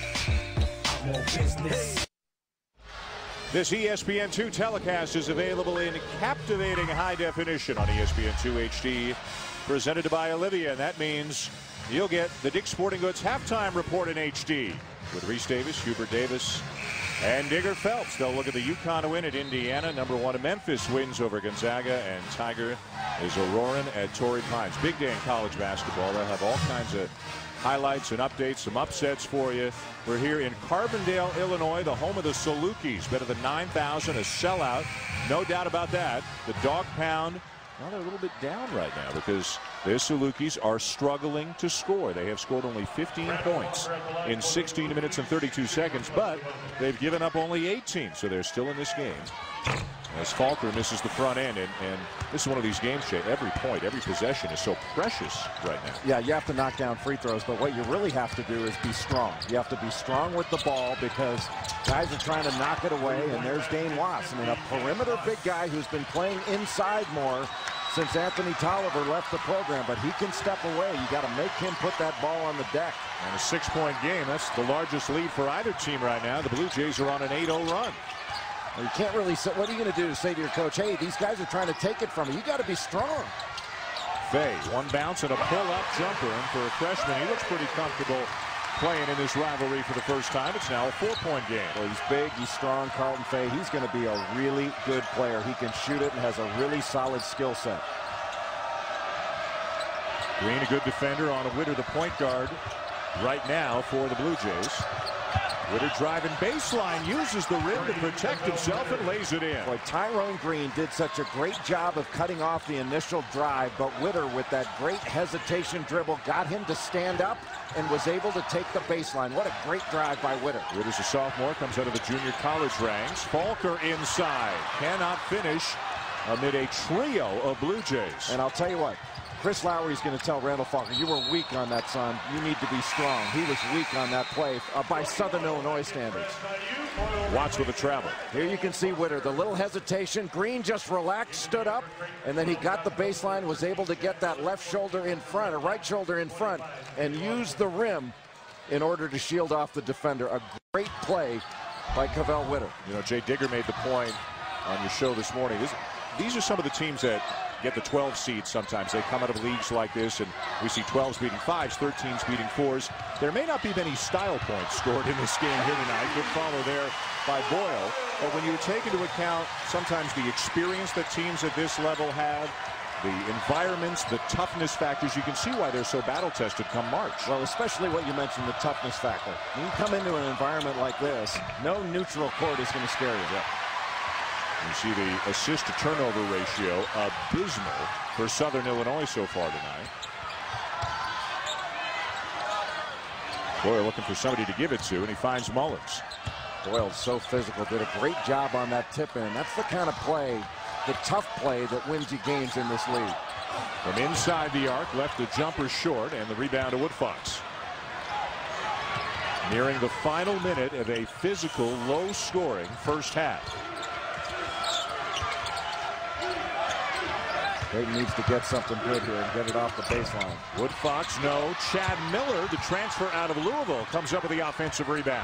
This E S P N two telecast is available in captivating high definition on E S P N two H D, presented by Olivia, and that means you'll get the Dick's Sporting Goods halftime report in H D with Reese Davis, Hubert Davis, and Digger Phelps. They'll look at the UConn win at Indiana. Number one, Memphis wins over Gonzaga, and Tiger is a-roaring at Torrey Pines. Big day in college basketball. They'll have all kinds of highlights and updates, some upsets for you. We're here in Carbondale, Illinois, the home of the Salukis. Better than nine thousand, a sellout. No doubt about that. The dog pound, well, they're a little bit down right now because the Salukis are struggling to score. They have scored only fifteen points in sixteen minutes and thirty-two seconds, but they've given up only eighteen, so they're still in this game. As Falker misses the front end, and, and this is one of these games, Jay, every point, every possession is so precious right now. Yeah, you have to knock down free throws, but what you really have to do is be strong. You have to be strong with the ball because guys are trying to knock it away, and there's Dane Wass. I mean, a perimeter big guy who's been playing inside more since Anthony Tolliver left the program, but he can step away. You got to make him put that ball on the deck. And a six-point game, that's the largest lead for either team right now. The Blue Jays are on an eight oh run. Well, you can't really say, what are you going to do to say to your coach, hey, these guys are trying to take it from you. You got to be strong. Fay, one bounce and a pull-up jumper, and for a freshman, he looks pretty comfortable playing in this rivalry for the first time. It's now a four-point game. Well, he's big, he's strong, Carlton Fay. He's going to be a really good player. He can shoot it and has a really solid skill set. Green, a good defender on a Witter, the point guard right now for the Blue Jays. Witter driving baseline, uses the rim to protect himself and lays it in. Boy, Tyrone Green did such a great job of cutting off the initial drive, but Witter with that great hesitation dribble got him to stand up and was able to take the baseline. What a great drive by Witter. Witter's a sophomore, comes out of the junior college ranks. Falker inside, cannot finish amid a trio of Blue Jays. And I'll tell you what, Chris Lowry's going to tell Randall Falker, you were weak on that, son. You need to be strong. He was weak on that play uh, by Southern Illinois standards. Watts with a travel. Here you can see Witter, the little hesitation. Green just relaxed, stood up, and then he got the baseline, was able to get that left shoulder in front, or right shoulder in front, and use the rim in order to shield off the defender. A great play by Cavell Witter. You know, Jay Digger made the point on your show this morning. This, these are some of the teams that get the twelve seeds sometimes. They come out of leagues like this, and we see twelves beating fives, thirteens beating fours. There may not be many style points scored in this game here tonight. Good follow there by Boyle. But when you take into account sometimes the experience that teams at this level have, the environments, the toughness factors. You can see why they're so battle-tested come March. Well, especially what you mentioned, the toughness factor. When you come into an environment like this, no neutral court is going to scare you. Yeah. You see the assist-to-turnover ratio abysmal for Southern Illinois so far tonight. Boyle looking for somebody to give it to, and he finds Mullins. Boyle's so physical, did a great job on that tip-in. That's the kind of play, the tough play that wins you games in this league. From inside the arc, left the jumper short, and the rebound to Woodfox. Nearing the final minute of a physical, low-scoring first half. Creighton needs to get something good here and get it off the baseline. Woodfox, no. Chad Miller, the transfer out of Louisville, comes up with the offensive rebound.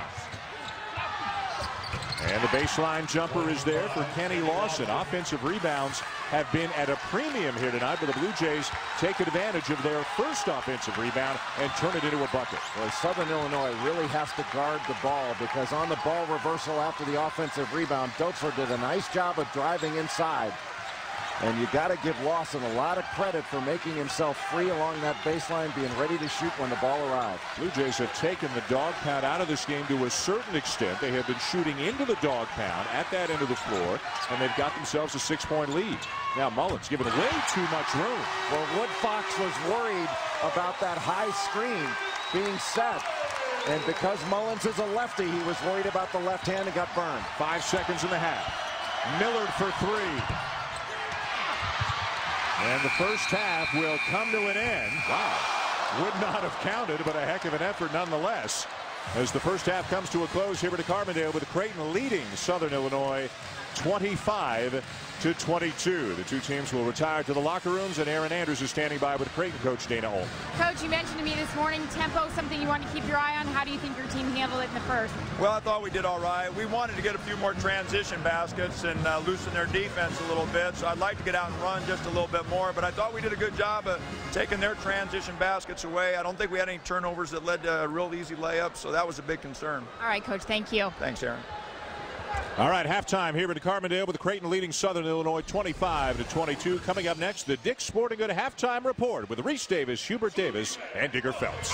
And the baseline jumper is there for Kenny Lawson. Offensive rebounds have been at a premium here tonight, but the Blue Jays take advantage of their first offensive rebound and turn it into a bucket. Well, Southern Illinois really has to guard the ball, because on the ball reversal after the offensive rebound, Dotsler did a nice job of driving inside. And you got to give Lawson a lot of credit for making himself free along that baseline, being ready to shoot when the ball arrived. Blue Jays have taken the dog pound out of this game to a certain extent. They have been shooting into the dog pound at that end of the floor, and they've got themselves a six-point lead. Now Mullins giving way too much room. Well, Woodfox was worried about that high screen being set. And because Mullins is a lefty, he was worried about the left hand and got burned. Five seconds and a half. Millard for three. And the first half will come to an end. Wow. Would not have counted, but a heck of an effort nonetheless. As the first half comes to a close here at Carbondale, with Creighton leading Southern Illinois twenty-five to twenty-two. The two teams will retire to the locker rooms, and Aaron Andrews is standing by with Creighton coach Dana Holm. Coach, you mentioned to me this morning, tempo, something you want to keep your eye on. How do you think your team handled it in the first? Well, I thought we did all right. We wanted to get a few more transition baskets and uh, loosen their defense a little bit, so I'd like to get out and run just a little bit more, but I thought we did a good job of taking their transition baskets away. I don't think we had any turnovers that led to a real easy layup, so that was a big concern. All right, Coach, thank you. Thanks, Aaron. All right, halftime here at Carbondale, with Creighton leading Southern Illinois twenty-five to twenty-two. Coming up next, the Dick's Sporting Good halftime report with Reese Davis, Hubert Davis, and Digger Phelps.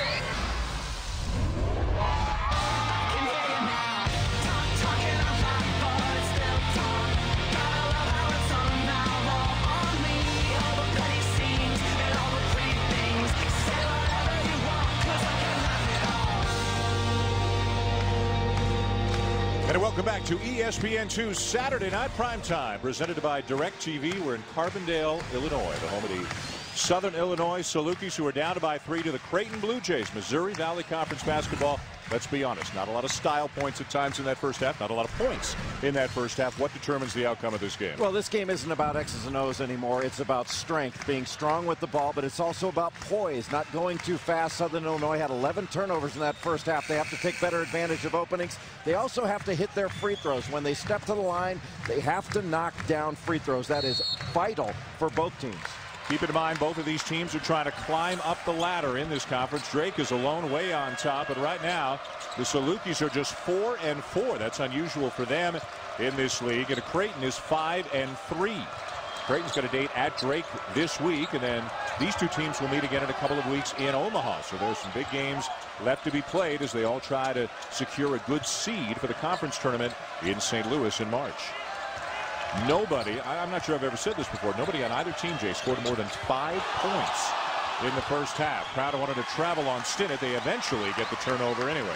And welcome back to E S P N two Saturday Night Primetime, presented by DirecTV. We're in Carbondale, Illinois, the home of the Southern Illinois Salukis, who are down by three to the Creighton Blue Jays. Missouri Valley Conference basketball, let's be honest, not a lot of style points at times in that first half, not a lot of points in that first half. What determines the outcome of this game? Well, this game isn't about X's and O's anymore. It's about strength, being strong with the ball, but it's also about poise, not going too fast. Southern Illinois had eleven turnovers in that first half. They have to take better advantage of openings. They also have to hit their free throws. When they step to the line, they have to knock down free throws. That is vital for both teams. Keep in mind, both of these teams are trying to climb up the ladder in this conference. Drake is alone way on top, but right now the Salukis are just four and four. That's unusual for them in this league. And Creighton is five and three. Creighton's got a date at Drake this week, and then these two teams will meet again in a couple of weeks in Omaha. So there's some big games left to be played as they all try to secure a good seed for the conference tournament in Saint Louis in March. Nobody, I'm not sure I've ever said this before, nobody on either team, Jay, scored more than five points in the first half. Crowder wanted to travel on Stinnett. They eventually get the turnover anyways.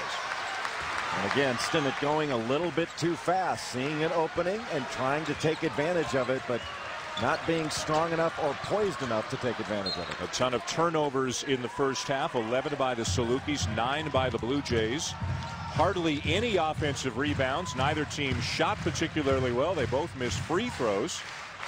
And again, Stinnett going a little bit too fast, seeing an opening and trying to take advantage of it, but not being strong enough or poised enough to take advantage of it. A ton of turnovers in the first half, eleven by the Salukis, nine by the Blue Jays. Hardly any offensive rebounds. Neither team shot particularly well. They both missed free throws.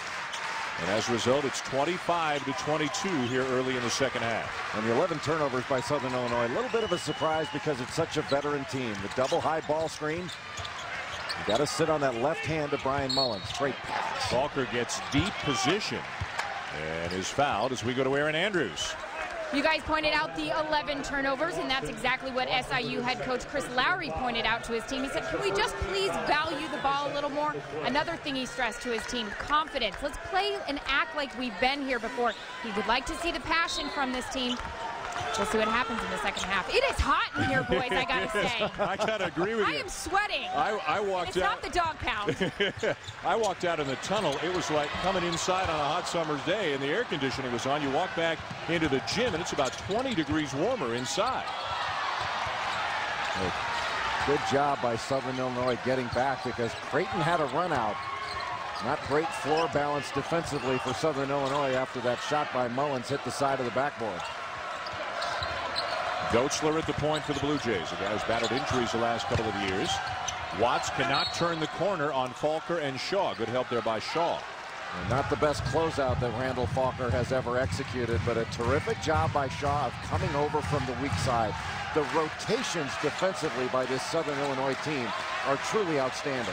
And as a result, it's twenty-five to twenty-two here early in the second half. And the eleven turnovers by Southern Illinois, a little bit of a surprise because it's such a veteran team. The double high ball screen. You got to sit on that left hand of Brian Mullins. Great pass. Walker gets deep position and is fouled as we go to Aaron Andrews. You guys pointed out the eleven turnovers, and that's exactly what S I U head coach Chris Lowry pointed out to his team. He said, can we just please value the ball a little more? Another thing he stressed to his team, confidence. Let's play and act like we've been here before. He would like to see the passion from this team. We'll see what happens in the second half. It is hot in here, boys, I gotta say. I gotta agree with I you. I am sweating. I, I walked it's out. It's not the dog pound. I walked out in the tunnel. It was like coming inside on a hot summer's day, and the air conditioning was on. You walk back into the gym, and it's about twenty degrees warmer inside. Good job by Southern Illinois getting back, because Creighton had a run out. Not great floor balance defensively for Southern Illinois after that shot by Mullins hit the side of the backboard. Doetzler at the point for the Blue Jays. The guy who's battled injuries the last couple of years. Watts cannot turn the corner on Falker and Shaw. Good help there by Shaw. And not the best closeout that Randall Falker has ever executed, but a terrific job by Shaw of coming over from the weak side. The rotations defensively by this Southern Illinois team are truly outstanding.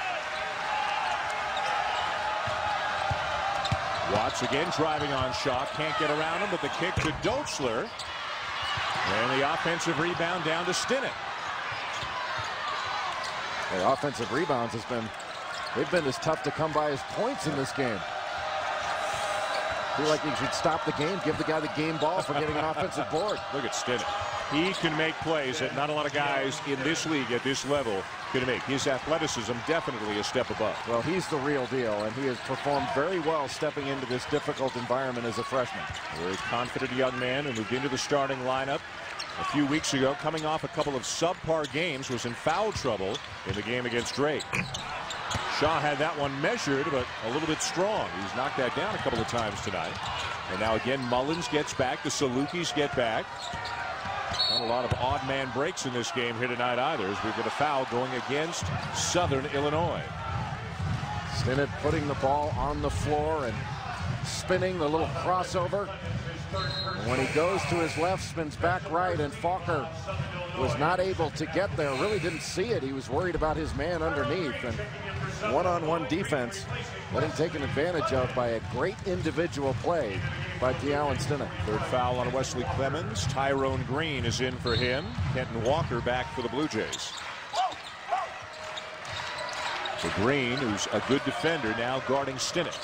Watts again driving on Shaw. Can't get around him, but the kick to Doetzler. And the offensive rebound down to Stinnett. The offensive rebounds has been, they've been as tough to come by as points in this game. I feel like you should stop the game, give the guy the game ball for getting an offensive board. Look at Stinnett. He can make plays that not a lot of guys in this league at this level can make. His athleticism definitely a step above. Well, he's the real deal, and he has performed very well stepping into this difficult environment as a freshman. A very confident young man who moved into the starting lineup a few weeks ago, coming off a couple of subpar games, was in foul trouble in the game against Drake. Shaw had that one measured, but a little bit strong. He's knocked that down a couple of times tonight. And now again, Mullins gets back. The Salukis get back. Not a lot of odd man breaks in this game here tonight either, as we've got a foul going against Southern Illinois. Stinnett putting the ball on the floor and spinning the little crossover. And when he goes to his left, spins back right, and Falker was not able to get there. Really didn't see it. He was worried about his man underneath, and one-on-one defense getting taken advantage of by a great individual play by De'Allen Stinnett. Third foul on Wesley Clemens. Tyrone Green is in for him. Kenton Walker back for the Blue Jays. So Green, who's a good defender, now guarding Stinnett.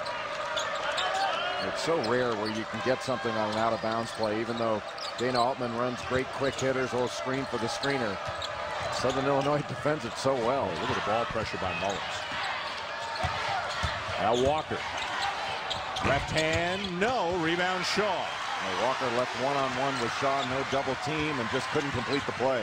It's so rare where you can get something on an out-of-bounds play, even though Dana Altman runs great quick hitters, or screen for the screener. Southern Illinois defends it so well. Look at the ball pressure by Mullins. Now Walker. Left hand, no. Rebound Shaw. Now Walker left one-on-one with Shaw, no double team, and just couldn't complete the play.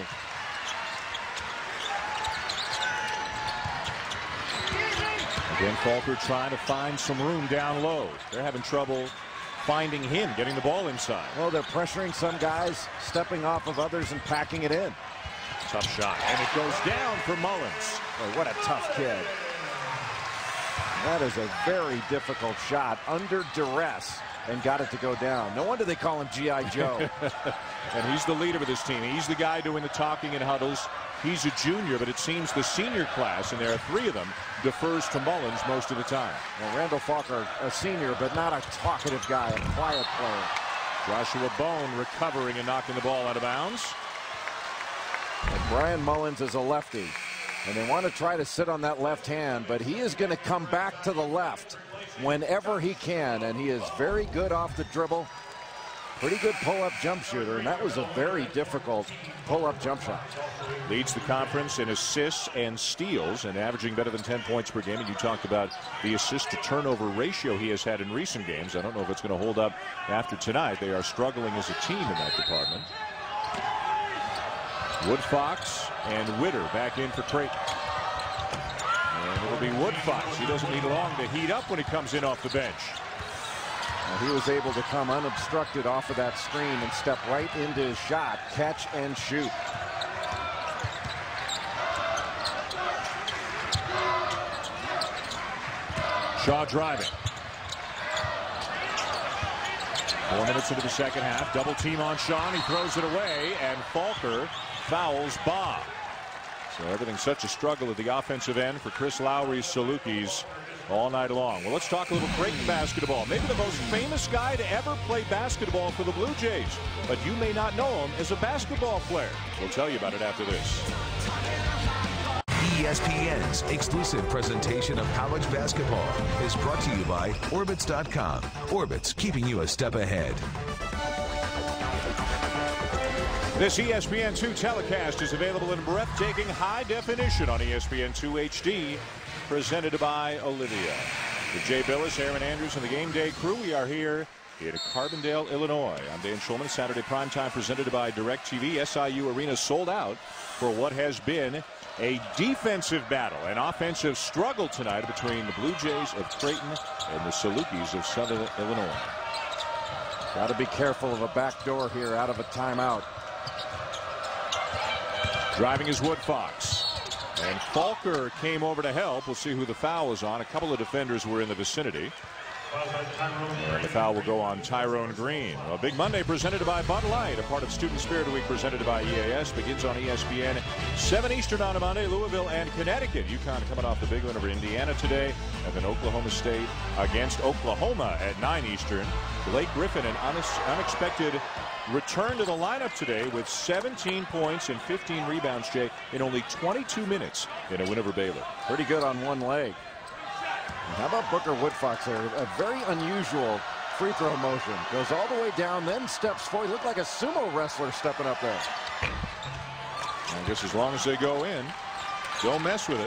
Again, Falker trying to find some room down low. They're having trouble finding him, getting the ball inside. Well, they're pressuring some guys, stepping off of others and packing it in. Tough shot, and it goes down for Mullins. Boy, what a tough kid. That is a very difficult shot under duress, and got it to go down. No wonder they call him G I Joe. And he's the leader of this team. He's the guy doing the talking in huddles. He's a junior, but it seems the senior class, and there are three of them, defers to Mullins most of the time. Well, Randall Falker, a senior, but not a talkative guy, a quiet player. Joshua Bone recovering and knocking the ball out of bounds. And Brian Mullins is a lefty, and they want to try to sit on that left hand, but he is going to come back to the left whenever he can, and he is very good off the dribble. Pretty good pull-up jump shooter, and that was a very difficult pull-up jump shot. Leads the conference in assists and steals, and averaging better than ten points per game. And you talked about the assist-to-turnover ratio he has had in recent games. I don't know if it's going to hold up after tonight. They are struggling as a team in that department. Woodfox and Witter back in for Creighton. And it'll be Woodfox. He doesn't need long to heat up when he comes in off the bench. Well, he was able to come unobstructed off of that screen and step right into his shot, catch and shoot. Shaw driving. Four minutes into the second half. Double team on Shaw, and he throws it away, and Falker fouls Bob. So everything's such a struggle at the offensive end for Chris Lowry's Salukis. all night long. Well, let's talk a little Creighton basketball. Maybe the most famous guy to ever play basketball for the Blue Jays. But you may not know him as a basketball player. We'll tell you about it after this. E S P N's exclusive presentation of college basketball is brought to you by Orbitz dot com. Orbitz, keeping you a step ahead. This E S P N two telecast is available in breathtaking high definition on E S P N two H D, presented by Olivia. With Jay Billis, Aaron Andrews, and the Game Day crew, we are here in Carbondale, Illinois. I'm Dan Schulman. Saturday primetime presented by DirecTV. S I U Arena sold out for what has been a defensive battle, an offensive struggle tonight between the Blue Jays of Creighton and the Salukis of Southern Illinois. Got to be careful of a backdoor here out of a timeout. Driving is Wood Fox. And Falker came over to help. We'll see who the foul was on. A couple of defenders were in the vicinity. And the foul will go on Tyrone Green. Well, Big Monday presented by Bud Light, a part of Student Spirit Week presented by E A S. Begins on E S P N, seven Eastern on a Monday. Louisville and Connecticut. UConn coming off the big win over Indiana today. And then Oklahoma State against Oklahoma at nine Eastern. Blake Griffin, an unexpected return to the lineup today with seventeen points and fifteen rebounds, Jay, in only twenty-two minutes in a win over Baylor. Pretty good on one leg. How about Booker Woodfox there? A very unusual free throw motion. Goes all the way down, then steps forward. He looked like a sumo wrestler stepping up there. I guess as long as they go in, don't mess with it.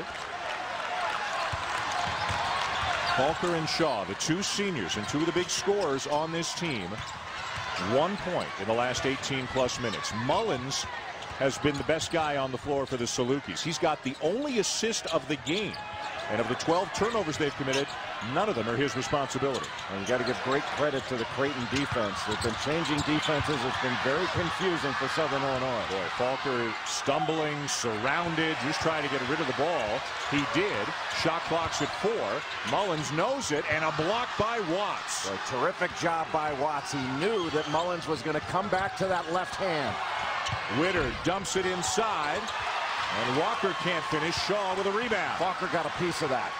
Falker and Shaw, the two seniors and two of the big scorers on this team. One point in the last eighteen plus minutes. Mullins has been the best guy on the floor for the Salukis. He's got the only assist of the game. And of the twelve turnovers they've committed, none of them are his responsibility. And you got to give great credit to the Creighton defense. They've been changing defenses. It's been very confusing for Southern Illinois. Boy, Falker stumbling, surrounded, just trying to get rid of the ball. He did. Shot clock's at four. Mullins knows it, and a block by Watts. A terrific job by Watts. He knew that Mullins was going to come back to that left hand. Witter dumps it inside. And Walker can't finish. Shaw with a rebound. Walker got a piece of that.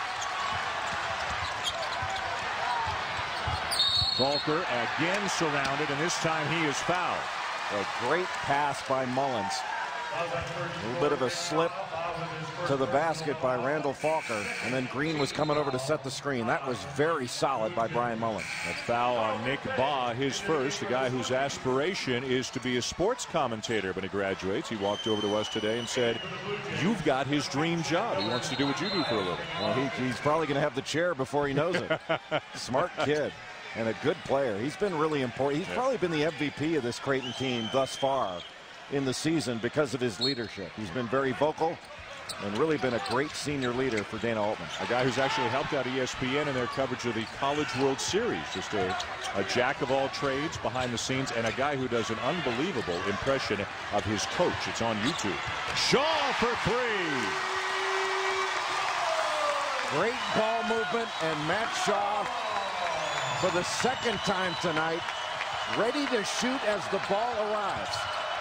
Walker again surrounded, and this time he is fouled. A great pass by Mullins. A little bit of a slip to the basket by Randall Falker, and then Green was coming over to set the screen. That was very solid by Brian Mullins. A foul on Nick Baugh, his first, a guy whose aspiration is to be a sports commentator when he graduates. He walked over to us today and said, you've got his dream job. He wants to do what you do for a living. Well, he, he's probably going to have the chair before he knows it. Smart kid and a good player. He's been really important. He's probably been the M V P of this Creighton team thus far in the season because of his leadership. He's been very vocal and really been a great senior leader for Dana Altman. A guy who's actually helped out E S P N in their coverage of the College World Series. Just a, a jack of all trades behind the scenes, and a guy who does an unbelievable impression of his coach. It's on YouTube. Shaw for three. Great ball movement, and Matt Shaw for the second time tonight, ready to shoot as the ball arrives.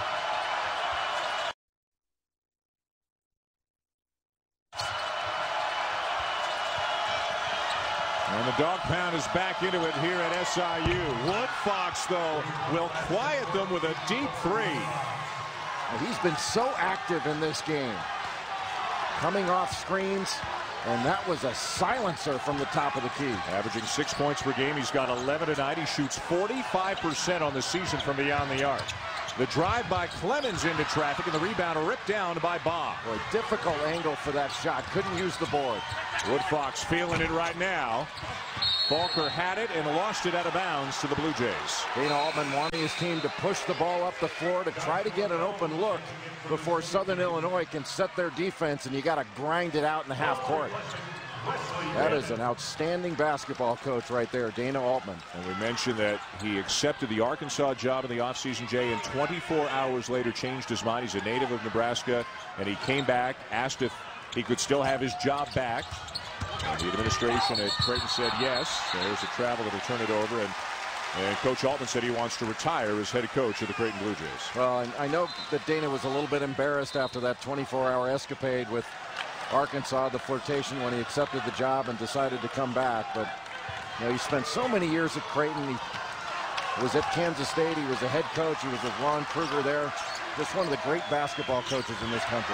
And the dog pound is back into it here at S I U. Wood Fox, though, will quiet them with a deep three. And he's been so active in this game. Coming off screens, and that was a silencer from the top of the key. Averaging six points per game. He's got eleven tonight. He shoots forty-five percent on the season from beyond the arc. The drive by Clemens into traffic, and the rebound ripped down by Baugh. Boy, difficult angle for that shot. Couldn't use the board. Wood Fox feeling it right now. Falker had it and lost it out of bounds to the Blue Jays. Dana Altman wanting his team to push the ball up the floor to try to get an open look before Southern Illinois can set their defense, and you got to grind it out in the half court. That is an outstanding basketball coach right there, Dana Altman. And we mentioned that he accepted the Arkansas job in the offseason, Jay, and twenty-four hours later changed his mind. He's a native of Nebraska, and he came back, asked if he could still have his job back. And the administration at Creighton said yes. There's a travel that'll turn it over, and And Coach Altman said he wants to retire as head coach of the Creighton Blue Jays. Well, I know that Dana was a little bit embarrassed after that twenty-four hour escapade with Arkansas, the flirtation when he accepted the job and decided to come back. But you know, he spent so many years at Creighton. He was at Kansas State. He was a head coach. He was with Ron Kruger there. Just one of the great basketball coaches in this country.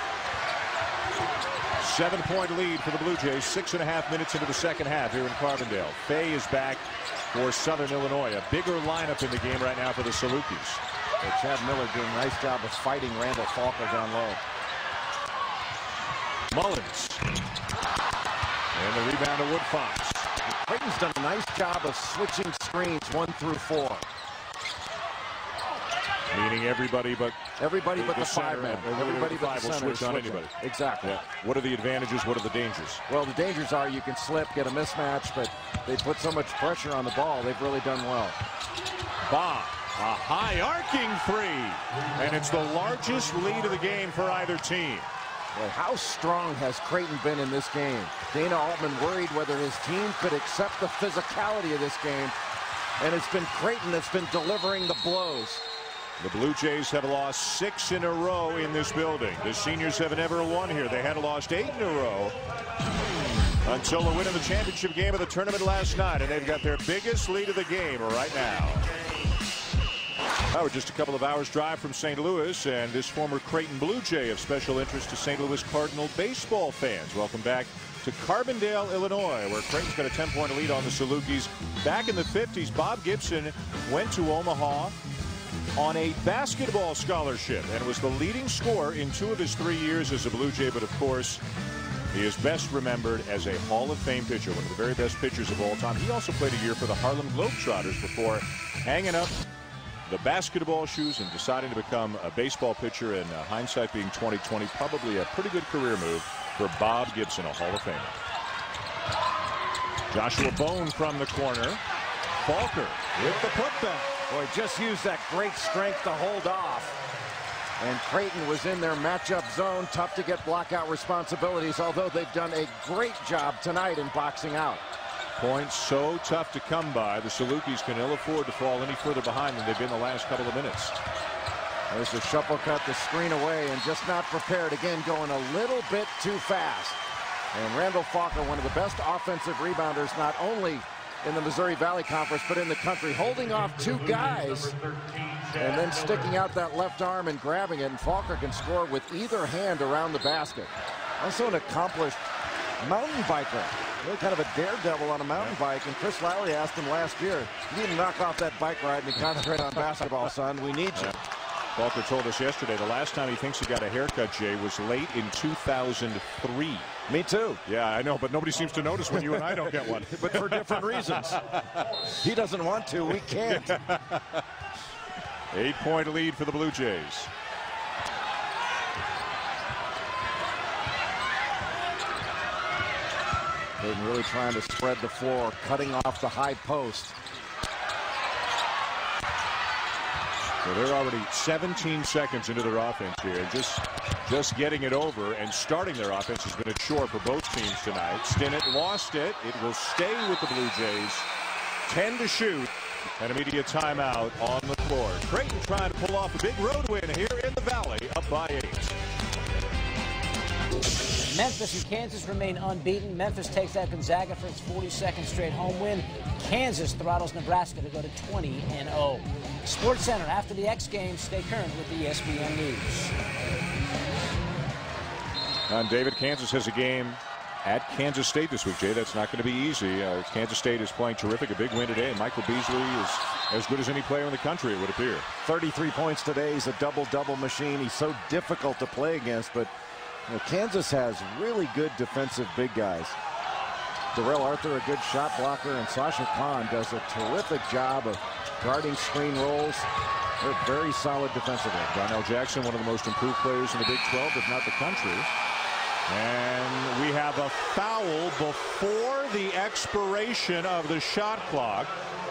Seven-point lead for the Blue Jays. Six and a half minutes into the second half here in Carbondale. Fay is back for Southern Illinois. A bigger lineup in the game right now for the Salukis. Well, Chad Miller doing a nice job of fighting Randall Falker down low. Mullins. And the rebound to Woodfox. Creighton's done a nice job of switching screens one through four. Meaning everybody but everybody but the, the five man. Everybody but the center will switch on anybody. Exactly. Yeah. What are the advantages? What are the dangers? Well, the dangers are you can slip, get a mismatch, but they put so much pressure on the ball. They've really done well. Bob, a high arcing three, and it's the largest lead of the game for either team. Well, how strong has Creighton been in this game? Dana Altman worried whether his team could accept the physicality of this game, and it's been Creighton that's been delivering the blows. The Blue Jays have lost six in a row in this building. The seniors have never won here. They had lost eight in a row until the win of the championship game of the tournament last night, and they've got their biggest lead of the game right now. Now we're just a couple of hours drive from Saint Louis, and this former Creighton Blue Jay of special interest to Saint Louis Cardinal baseball fans. Welcome back to Carbondale, Illinois, where Creighton's got a ten-point lead on the Salukis. Back in the fifties, Bob Gibson went to Omaha on a basketball scholarship and was the leading scorer in two of his three years as a Blue Jay. But of course, he is best remembered as a Hall of Fame pitcher, one of the very best pitchers of all time. He also played a year for the Harlem Globetrotters before hanging up the basketball shoes and deciding to become a baseball pitcher. And uh, hindsight being twenty twenty, probably a pretty good career move for Bob Gibson, a Hall of Famer. Joshua Bone from the corner. Falker with the putback. Boy, just used that great strength to hold off. And Creighton was in their matchup zone. Tough to get blockout responsibilities, although they've done a great job tonight in boxing out. Points so tough to come by. The Salukis can ill afford to fall any further behind than they've been the last couple of minutes. There's the shuffle cut, the screen away, and just not prepared. Again, going a little bit too fast. And Randall Falker, one of the best offensive rebounders, not only in the Missouri Valley Conference, but in the country, holding off two guys and then sticking out that left arm and grabbing it. And Falker can score with either hand around the basket. Also an accomplished mountain biker. Really kind of a daredevil on a mountain bike. And Chris Lowry asked him last year, you need to knock off that bike ride and concentrate on basketball, son. We need you. Falker told us yesterday the last time he thinks he got a haircut, Jay, was late in two thousand three. Me too. Yeah, I know, but nobody seems to notice when you and I don't get one. But for different reasons. He doesn't want to. We can't. Eight-point lead for the Blue Jays. Creighton really trying to spread the floor, cutting off the high post. So they're already seventeen seconds into their offense here, and just just getting it over and starting their offense has been a chore for both teams tonight. Stinnett lost it. It will stay with the Blue Jays. ten to shoot, and immediate timeout on the floor. Creighton trying to pull off a big road win here in the Valley, up by eight. Memphis and Kansas remain unbeaten. Memphis takes out Gonzaga for its forty-second straight home win. Kansas throttles Nebraska to go to twenty and oh. Sports Center after the X Games. Stay current with the E S P N News. And David, Kansas has a game at Kansas State this week, Jay. That's not going to be easy. Uh, Kansas State is playing terrific. A big win today. And Michael Beasley is as good as any player in the country, it would appear. thirty-three points today. He's a double-double machine. He's so difficult to play against, but you know, Kansas has really good defensive big guys. Darrell Arthur, a good shot blocker, and Sasha Khan does a terrific job of guarding screen rolls. They're very solid defensively. Donnell Jackson, one of the most improved players in the Big twelve, if not the country. And we have a foul before the expiration of the shot clock.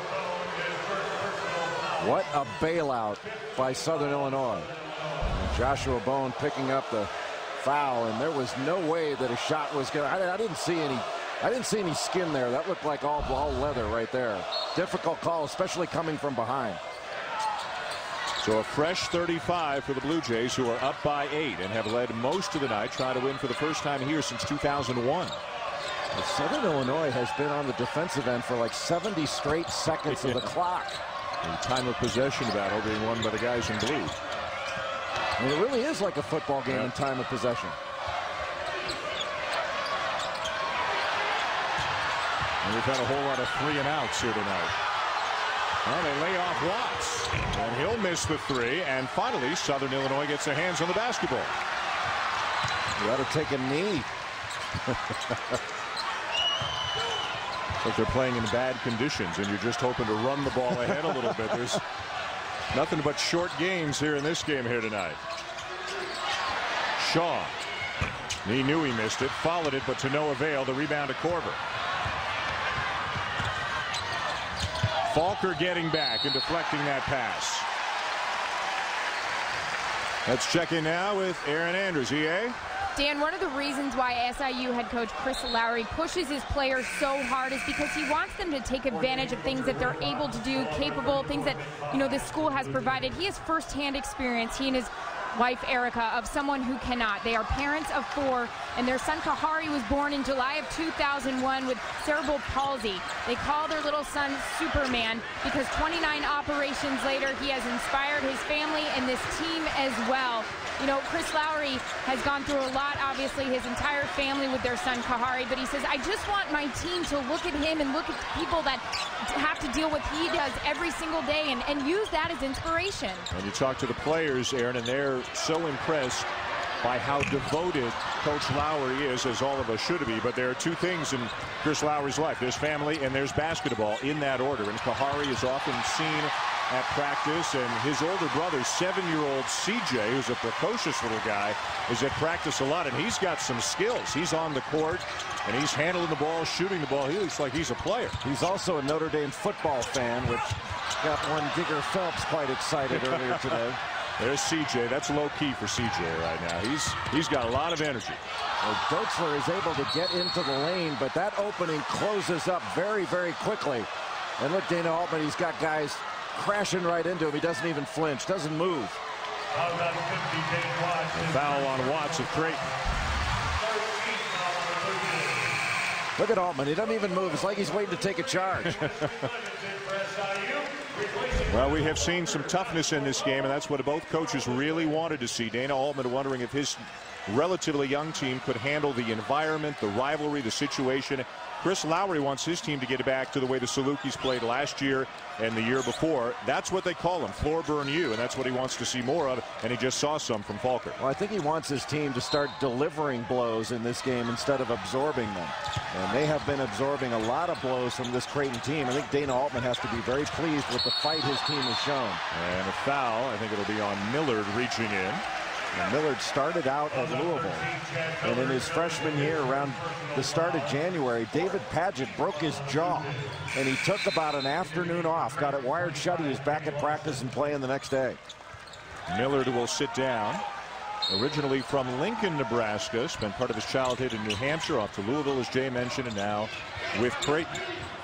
What a bailout by Southern Illinois. And Joshua Bone picking up the foul, and there was no way that a shot was going to. I didn't see any. I didn't see any skin there. That looked like all, all leather right there. Difficult call, especially coming from behind. So a fresh thirty-five for the Blue Jays, who are up by eight and have led most of the night, trying to win for the first time here since two thousand one. Well, Southern Illinois has been on the defensive end for like seventy straight seconds of the clock. The time of possession battle being won by the guys in blue. I mean, it really is like a football game yeah. in time of possession. And we've had a whole lot of three and outs here tonight. Well, they lay off Watts, and he'll miss the three. And finally, Southern Illinois gets their hands on the basketball. You got to take a knee. But they're playing in bad conditions, and you're just hoping to run the ball ahead a little bit. There's nothing but short games here in this game here tonight. Shaw. He knew he missed it, followed it, but to no avail. The rebound to Korver. Falker getting back and deflecting that pass. Let's check in now with Aaron Andrews. E A? Dan, one of the reasons why S I U head coach Chris Lowry pushes his players so hard is because he wants them to take advantage of things that they're able to do, capable, things that, you know, this school has provided. He has firsthand experience, he and his wife Erica, of someone who cannot. They are parents of four, and their son Kahari was born in July of two thousand one with cerebral palsy. They call their little son Superman because twenty-nine operations later, he has inspired his family and this team as well. You know, Chris Lowry has gone through a lot, obviously, his entire family with their son Kahari, but he says, I just want my team to look at him and look at people that have to deal with what he does every single day and, and use that as inspiration. And you talk to the players, Aaron, and they're so impressed by how devoted Coach Lowry is, as all of us should be. But there are two things in Chris Lowry's life. There's family and there's basketball in that order. And Kahari is often seen at practice, and his older brother, seven-year-old C J, who's a precocious little guy, is at practice a lot, and he's got some skills. He's on the court, and he's handling the ball, shooting the ball. He looks like he's a player. He's also a Notre Dame football fan, which got one Digger Phelps quite excited earlier today. There's C J. That's low key for C J right now. He's he's got a lot of energy. Well, Doetzler is able to get into the lane, but that opening closes up very, very quickly. And look, Dana Altman, he's got guys crashing right into him. He doesn't even flinch, doesn't move. A foul on Watts of Creighton. Look at Altman. He doesn't even move. It's like he's waiting to take a charge. Well, we have seen some toughness in this game, and that's what both coaches really wanted to see. Dana Altman wondering if his relatively young team could handle the environment, the rivalry, the situation. Chris Lowry wants his team to get back to the way the Salukis played last year and the year before. That's what they call him, floor burn you, and that's what he wants to see more of, and he just saw some from Falker. Well, I think he wants his team to start delivering blows in this game instead of absorbing them. And they have been absorbing a lot of blows from this Creighton team. I think Dana Altman has to be very pleased with the fight his team has shown. And a foul, I think it'll be on Millard reaching in. And Millard started out at Louisville, and in his freshman year, around the start of January, David Padgett broke his jaw, and he took about an afternoon off, got it wired shut. He was back at practice and playing the next day. Millard will sit down. Originally from Lincoln, Nebraska, spent part of his childhood in New Hampshire, off to Louisville, as Jay mentioned, and now with Creighton.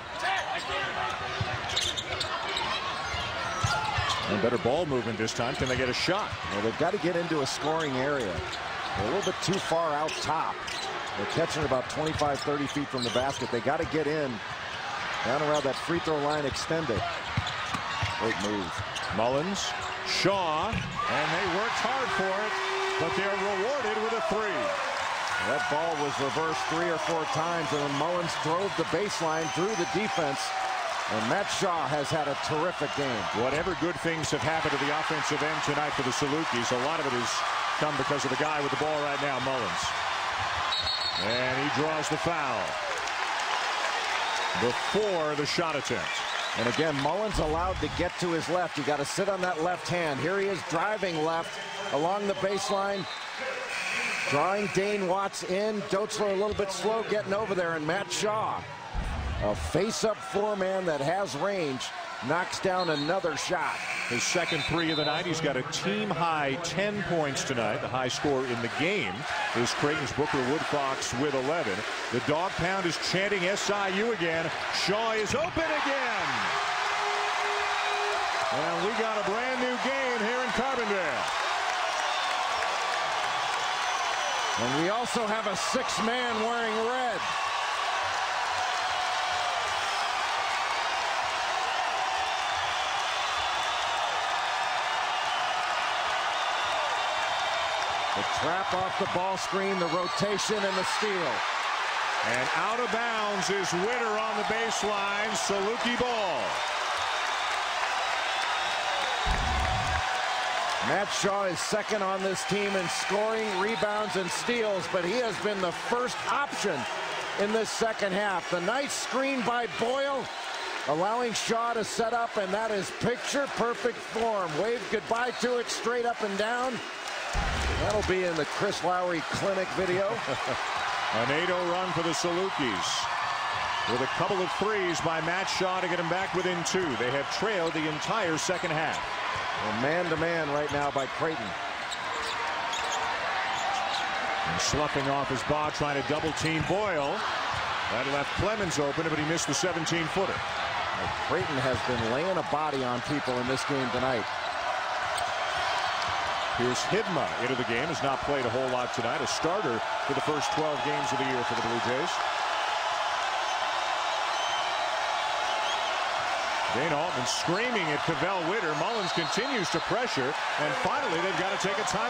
And better ball movement this time. Can they get a shot? Well, they've got to get into a scoring area. They're a little bit too far out top. They're catching about twenty-five, thirty feet from the basket. They got to get in down around that free throw line extended. Great move. Mullins, Shaw, and they worked hard for it, but they're rewarded with a three. That ball was reversed three or four times, and then Mullins drove the baseline through the defense. And Matt Shaw has had a terrific game. Whatever good things have happened to the offensive end tonight for the Salukis, a lot of it has come because of the guy with the ball right now, Mullins. And he draws the foul before the shot attempt. And again, Mullins allowed to get to his left. You got to sit on that left hand. Here he is driving left along the baseline, drawing Dane Watts in. Doetzler a little bit slow getting over there, and Matt Shaw, a face-up four-man that has range, knocks down another shot. His second three of the night. He's got a team-high ten points tonight. The high score in the game is Creighton's Booker Woodfox with eleven. The dog pound is chanting S I U again. Shaw is open again. And we got a brand new game here in Carbondale. And we also have a six-man wearing red. The trap off the ball screen, the rotation, and the steal. And out of bounds is Witter on the baseline. Saluki ball. Matt Shaw is second on this team in scoring, rebounds, and steals, but he has been the first option in this second half. The nice screen by Boyle, allowing Shaw to set up, and that is picture-perfect form. Wave goodbye to it, straight up and down. That'll be in the Chris Lowry Clinic video. An eight oh run for the Salukis, with a couple of threes by Matt Shaw to get him back within two. They have trailed the entire second half. And man-to-man right now by Creighton. And sloughing off his ball, trying to double-team Boyle. That left Clemens open, but he missed the seventeen-footer. Well, Creighton has been laying a body on people in this game tonight. Here's Hidma into the game. Has not played a whole lot tonight. A starter for the first twelve games of the year for the Blue Jays. Dane Altman screaming at Cavell Witter. Mullins continues to pressure, and finally they've got to take a time.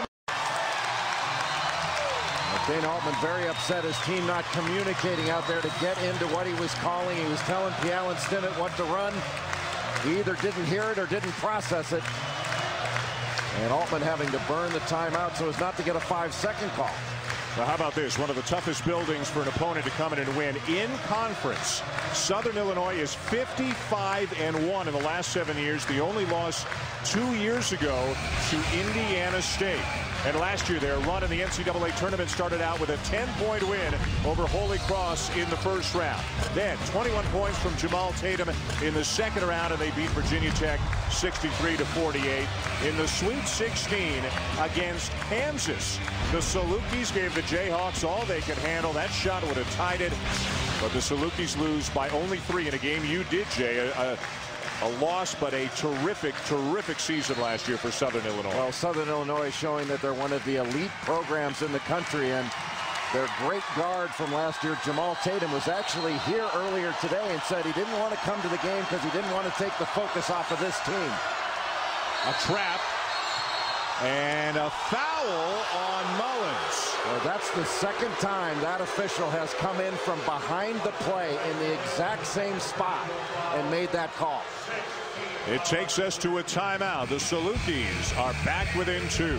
Dane Altman very upset, his team not communicating out there to get into what he was calling. He was telling Pial and Stinnett what to run. He either didn't hear it or didn't process it. And Altman having to burn the timeout so as not to get a five-second call. Well, how about this? One of the toughest buildings for an opponent to come in and win in conference. Southern Illinois is fifty-five and one in the last seven years. The only loss two years ago to Indiana State. And last year, their run in the N C double A tournament started out with a ten-point win over Holy Cross in the first round. Then twenty-one points from Jamal Tatum in the second round, and they beat Virginia Tech sixty-three to forty-eight in the Sweet sixteen against Kansas. The Salukis gave the Jayhawks all they could handle. That shot would have tied it, but the Salukis lose by only three in a game you did, Jay. A, a, A loss, but a terrific, terrific season last year for Southern Illinois. Well, Southern Illinois showing that they're one of the elite programs in the country, and their great guard from last year, Jamal Tatum, was actually here earlier today and said he didn't want to come to the game because he didn't want to take the focus off of this team. A trap and a foul on Mullins. Well, that's the second time that official has come in from behind the play in the exact same spot and made that call. It takes us to a timeout. The Salukis are back within two.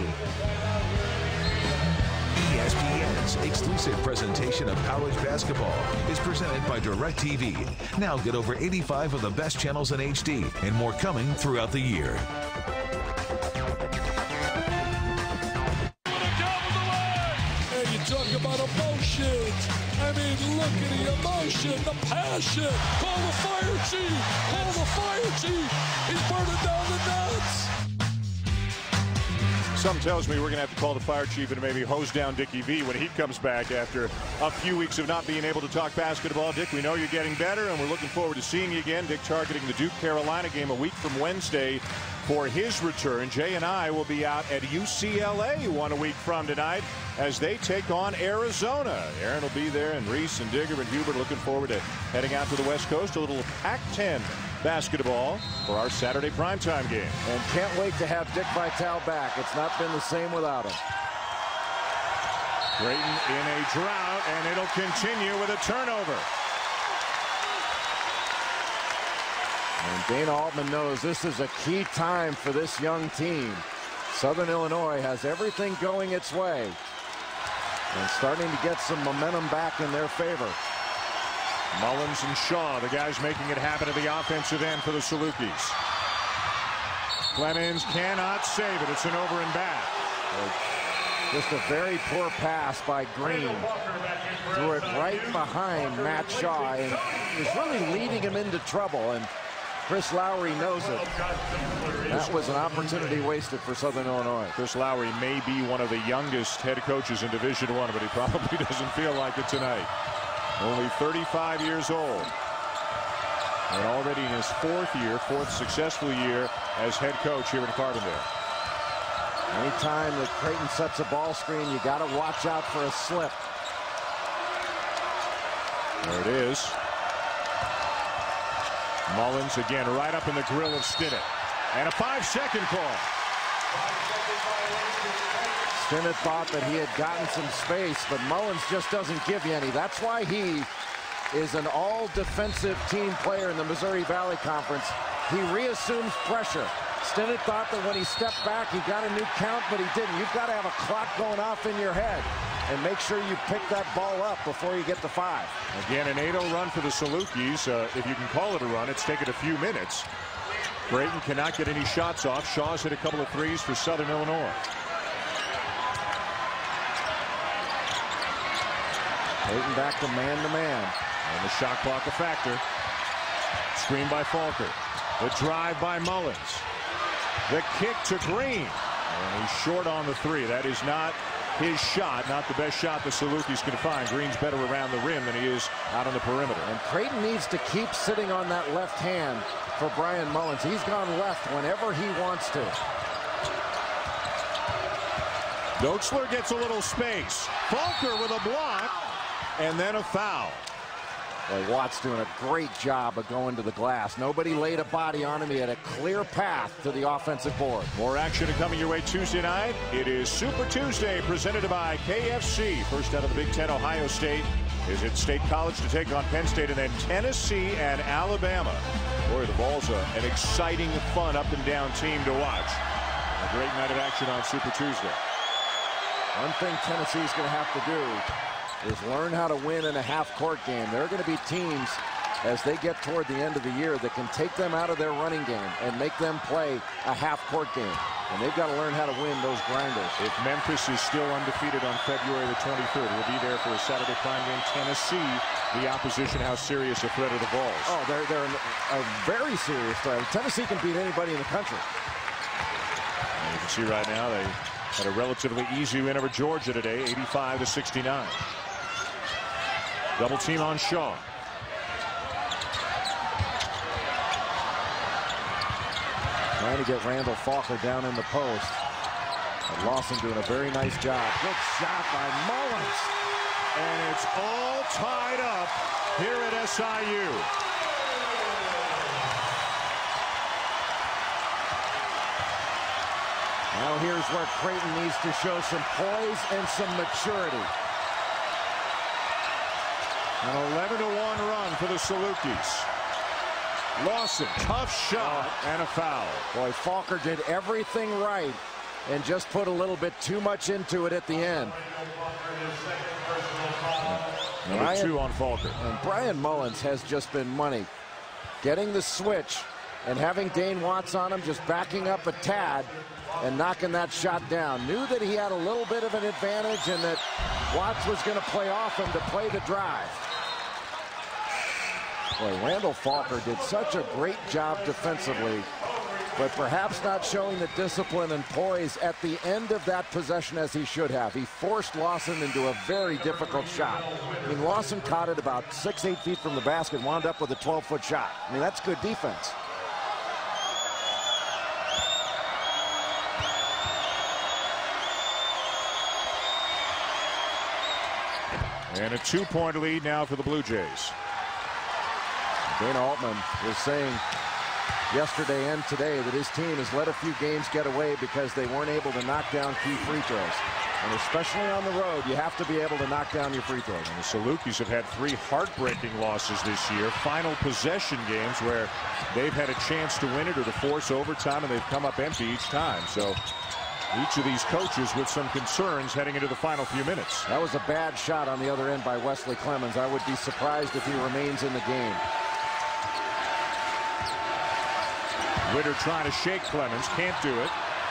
E S P N's exclusive presentation of college basketball is presented by DirecTV. Now get over eighty-five of the best channels in H D and more coming throughout the year. Talk about emotions. I mean, look at the emotion, the passion. Call the fire chief. Call the fire chief. He's burning down the nuts. Some tells me we're going to have to call the fire chief and maybe hose down Dickie V when he comes back after a few weeks of not being able to talk basketball. Dick, we know you're getting better, and we're looking forward to seeing you again. Dick targeting the Duke Carolina game a week from Wednesday for his return. Jay and I will be out at U C L A one a week from tonight as they take on Arizona. Aaron will be there, and Reese and Digger and Hubert looking forward to heading out to the West Coast. A little Pac ten basketball for our Saturday primetime game. And can't wait to have Dick Vitale back. It's not been the same without him. Creighton in a drought, and it'll continue with a turnover. And Dana Altman knows this is a key time for this young team. Southern Illinois has everything going its way and starting to get some momentum back in their favor. Mullins and Shaw, the guys making it happen at the offensive end for the Salukis. Clemens cannot save it. It's an over and back. Just a very poor pass by Green. Threw it right behind Matt Shaw and is really leading him into trouble. And Chris Lowry knows it. That was an opportunity wasted for Southern Illinois. Chris Lowry may be one of the youngest head coaches in Division One, but he probably doesn't feel like it tonight. Only thirty-five years old. And already in his fourth year, fourth successful year as head coach here in Carbondale. Anytime that Creighton sets a ball screen, you got to watch out for a slip. There it is. Mullins again right up in the grill of Stinnett. And a five-second call. Stinnett thought that he had gotten some space, but Mullins just doesn't give you any. That's why he is an all-defensive team player in the Missouri Valley Conference. He reassumes pressure. Stinnett thought that when he stepped back, he got a new count, but he didn't. You've got to have a clock going off in your head and make sure you pick that ball up before you get to five. Again, an eight oh run for the Salukis. Uh, if you can call it a run, it's taken a few minutes. Creighton cannot get any shots off. Shaw's hit a couple of threes for Southern Illinois. Creighton back to man-to-man. And the shot clock a factor. Screen by Falker. The drive by Mullins. The kick to Green. And he's short on the three. That is not his shot, not the best shot the Salukis can find. Green's better around the rim than he is out on the perimeter. And Creighton needs to keep sitting on that left hand for Brian Mullins. He's gone left whenever he wants to. Doaksler gets a little space. Falker with a block. And then a foul. Well, Watt's doing a great job of going to the glass. Nobody laid a body on him. He had a clear path to the offensive board. More action coming your way Tuesday night. It is Super Tuesday presented by K F C. First out of the Big Ten, Ohio State is at State College to take on Penn State, and then Tennessee and Alabama. Boy, the Vols are an exciting, fun, up and down team to watch. A great night of action on Super Tuesday. One thing Tennessee's going to have to do is learn how to win in a half-court game. There are going to be teams, as they get toward the end of the year, that can take them out of their running game and make them play a half-court game. And they've got to learn how to win those grinders. If Memphis is still undefeated on February the twenty-third, we'll be there for a Saturday prime game. Tennessee, the opposition, how serious a threat are the Vols? Oh, they're, they're a very serious threat. Tennessee can beat anybody in the country. And you can see right now they had a relatively easy win over Georgia today, eighty-five to sixty-nine. Double team on Shaw. Trying to get Randall Falker down in the post. And Lawson doing a very nice job. Good shot by Mullins. And it's all tied up here at S I U. Now here's where Creighton needs to show some poise and some maturity. An eleven to one run for the Salukis. Lawson, tough shot, and a foul. Boy, Falker did everything right and just put a little bit too much into it at the end. Number Brian, two on Falker. And Brian Mullins has just been money. Getting the switch and having Dane Watts on him, just backing up a tad and knocking that shot down. Knew that he had a little bit of an advantage and that Watts was going to play off him to play the drive. Boy, Randall Falker did such a great job defensively, but perhaps not showing the discipline and poise at the end of that possession as he should have. He forced Lawson into a very difficult shot. I mean, Lawson caught it about six, eight feet from the basket, wound up with a twelve-foot shot. I mean, that's good defense. And a two-point lead now for the Blue Jays. Dana Altman was saying yesterday and today that his team has let a few games get away because they weren't able to knock down key free throws. And especially on the road, you have to be able to knock down your free throws. And the Salukis have had three heartbreaking losses this year. Final possession games where they've had a chance to win it or to force overtime, and they've come up empty each time. So each of these coaches with some concerns heading into the final few minutes. That was a bad shot on the other end by Wesley Clemens. I would be surprised if he remains in the game. Witter trying to shake Clemens, can't do it.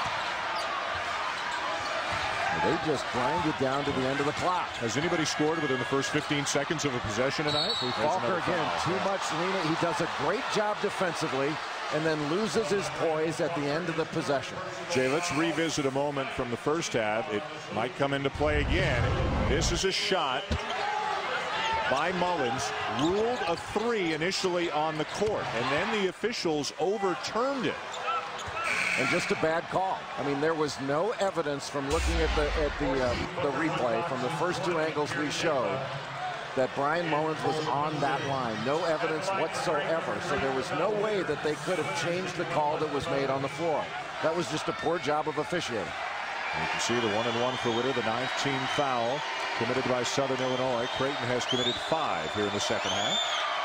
They just grind it down to the end of the clock. Has anybody scored within the first fifteen seconds of a possession tonight? Falker again, too much leaning. He does a great job defensively and then loses his poise at the end of the possession. Jay, let's revisit a moment from the first half. It might come into play again. This is a shot by Mullins ruled a three initially on the court, and then the officials overturned it. And just a bad call. I mean, there was no evidence from looking at the at the um, the replay from the first two angles we showed that Brian Mullins was on that line. No evidence whatsoever. So there was no way that they could have changed the call that was made on the floor. That was just a poor job of officiating. You can see the one and one for Witter, the ninth team foul committed by Southern Illinois. Creighton has committed five here in the second half.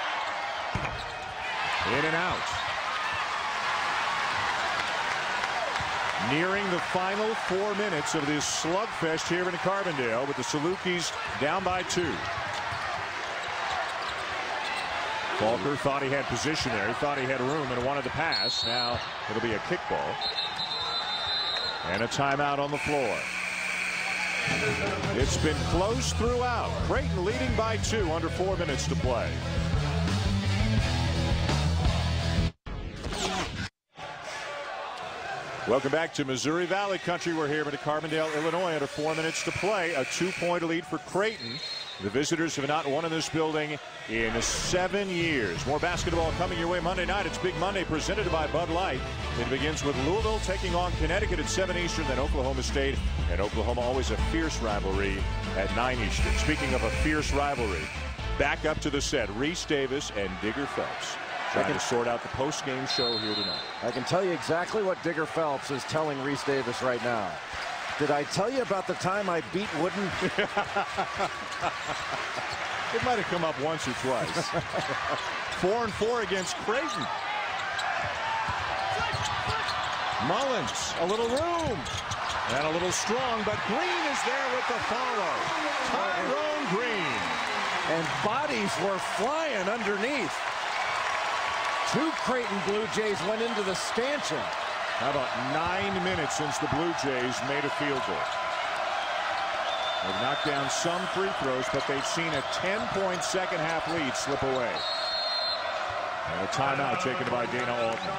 In and out. Nearing the final four minutes of this slugfest here in Carbondale with the Salukis down by two. Falker thought he had position there. He thought he had room and wanted to pass. Now it'll be a kickball. And a timeout on the floor. It's been close throughout. Creighton leading by two under four minutes to play. Welcome back to Missouri Valley Country. We're here in Carbondale, Illinois, under four minutes to play. A two-point lead for Creighton. The visitors have not won in this building in seven years. More basketball coming your way Monday night. It's Big Monday presented by Bud Light. It begins with Louisville taking on Connecticut at seven Eastern, then Oklahoma State. And Oklahoma always a fierce rivalry at nine Eastern. Speaking of a fierce rivalry, back up to the set, Reese Davis and Digger Phelps. Trying can, to sort out the post-game show here tonight. I can tell you exactly what Digger Phelps is telling Reese Davis right now. Did I tell you about the time I beat Wooden? It might have come up once or twice. Four and four against Creighton. Mullins, a little room. And a little strong, but Green is there with the follow. Tyrone Green. And bodies were flying underneath. Two Creighton Blue Jays went into the stanchion. How about nine minutes since the Blue Jays made a field goal? They've knocked down some free throws, but they've seen a ten-point second-half lead slip away. And a timeout taken by Dana Altman.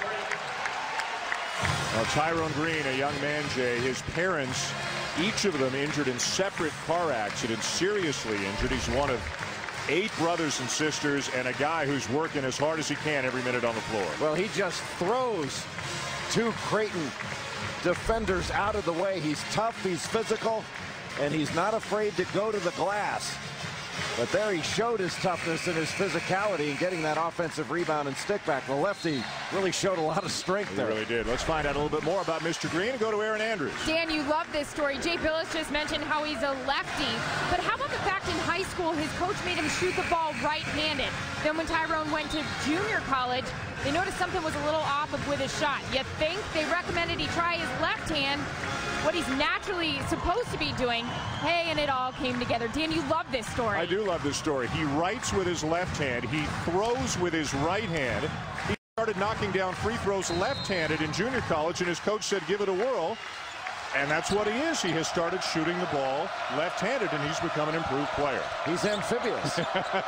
Now, Tyrone Green, a young man, Jay, his parents, each of them injured in separate car accidents, seriously injured. He's one of eight brothers and sisters, and a guy who's working as hard as he can every minute on the floor. Well, he just throws two Creighton defenders out of the way. He's tough, he's physical, and he's not afraid to go to the glass. But there he showed his toughness and his physicality in getting that offensive rebound and stick back. The lefty really showed a lot of strength there. He really did. Let's find out a little bit more about Mister Green and go to Aaron Andrews. Dan, you love this story. Jay Billis just mentioned how he's a lefty. But how about the fact in high school his coach made him shoot the ball right-handed? Then when Tyrone went to junior college, they noticed something was a little off with his shot. You think they recommended he try his left hand, what he's naturally supposed to be doing. Hey, and it all came together. Dan, you love this story. I do love this story. He writes with his left hand. He throws with his right hand. He started knocking down free throws left-handed in junior college, and his coach said, give it a whirl. And that's what he is. He has started shooting the ball left-handed, and he's become an improved player. He's amphibious.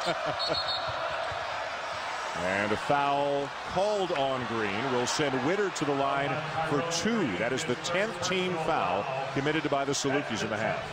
And a foul called on Green will send Witter to the line for two. That is the tenth team foul committed by the Salukis in the half.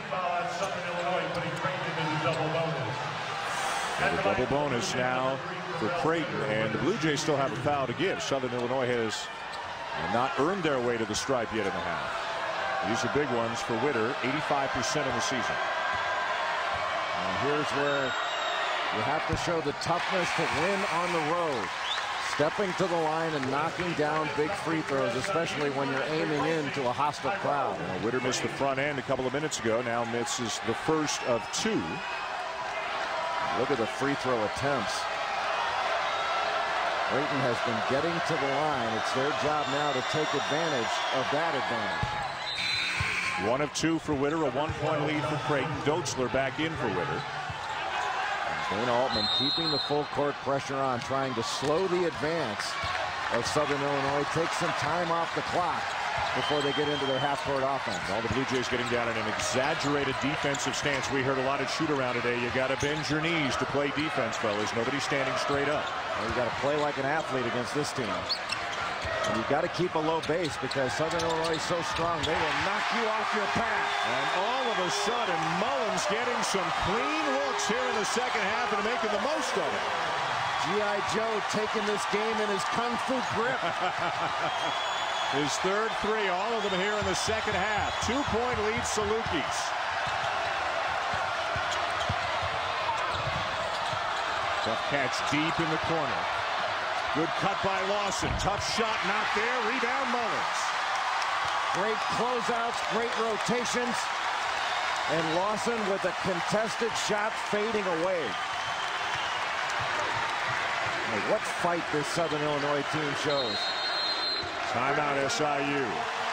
And a double bonus now for Creighton, and the Blue Jays still have a foul to give. Southern Illinois has not earned their way to the stripe yet in the half. These are big ones for Witter, eighty-five percent in the season. And here's where you have to show the toughness to win on the road. Stepping to the line and knocking down big free throws, especially when you're aiming into a hostile crowd. Well, Witter missed the front end a couple of minutes ago. Now misses the first of two. Look at the free throw attempts. Creighton has been getting to the line. It's their job now to take advantage of that advantage. One of two for Witter, a one-point lead for Creighton. Doetzler back in for Witter. Dana Altman keeping the full court pressure on, trying to slow the advance of Southern Illinois, take some time off the clock before they get into their half-court offense. All the Blue Jays getting down in an exaggerated defensive stance. We heard a lot of shoot-around today. You got to bend your knees to play defense, fellas. Nobody's standing straight up. Well, you got to play like an athlete against this team. And you've got to keep a low base because Southern Illinois is so strong. They will knock you off your path. And all of a sudden, Mullins getting some clean looks here in the second half and making the most of it. G I Joe taking this game in his kung fu grip. His third three, all of them here in the second half. Two-point lead, Salukis. Tough catch deep in the corner. Good cut by Lawson. Tough shot, not there. Rebound, Mullins. Great closeouts, great rotations. And Lawson with a contested shot fading away. Hey, what fight this Southern Illinois team shows. Timeout S I U.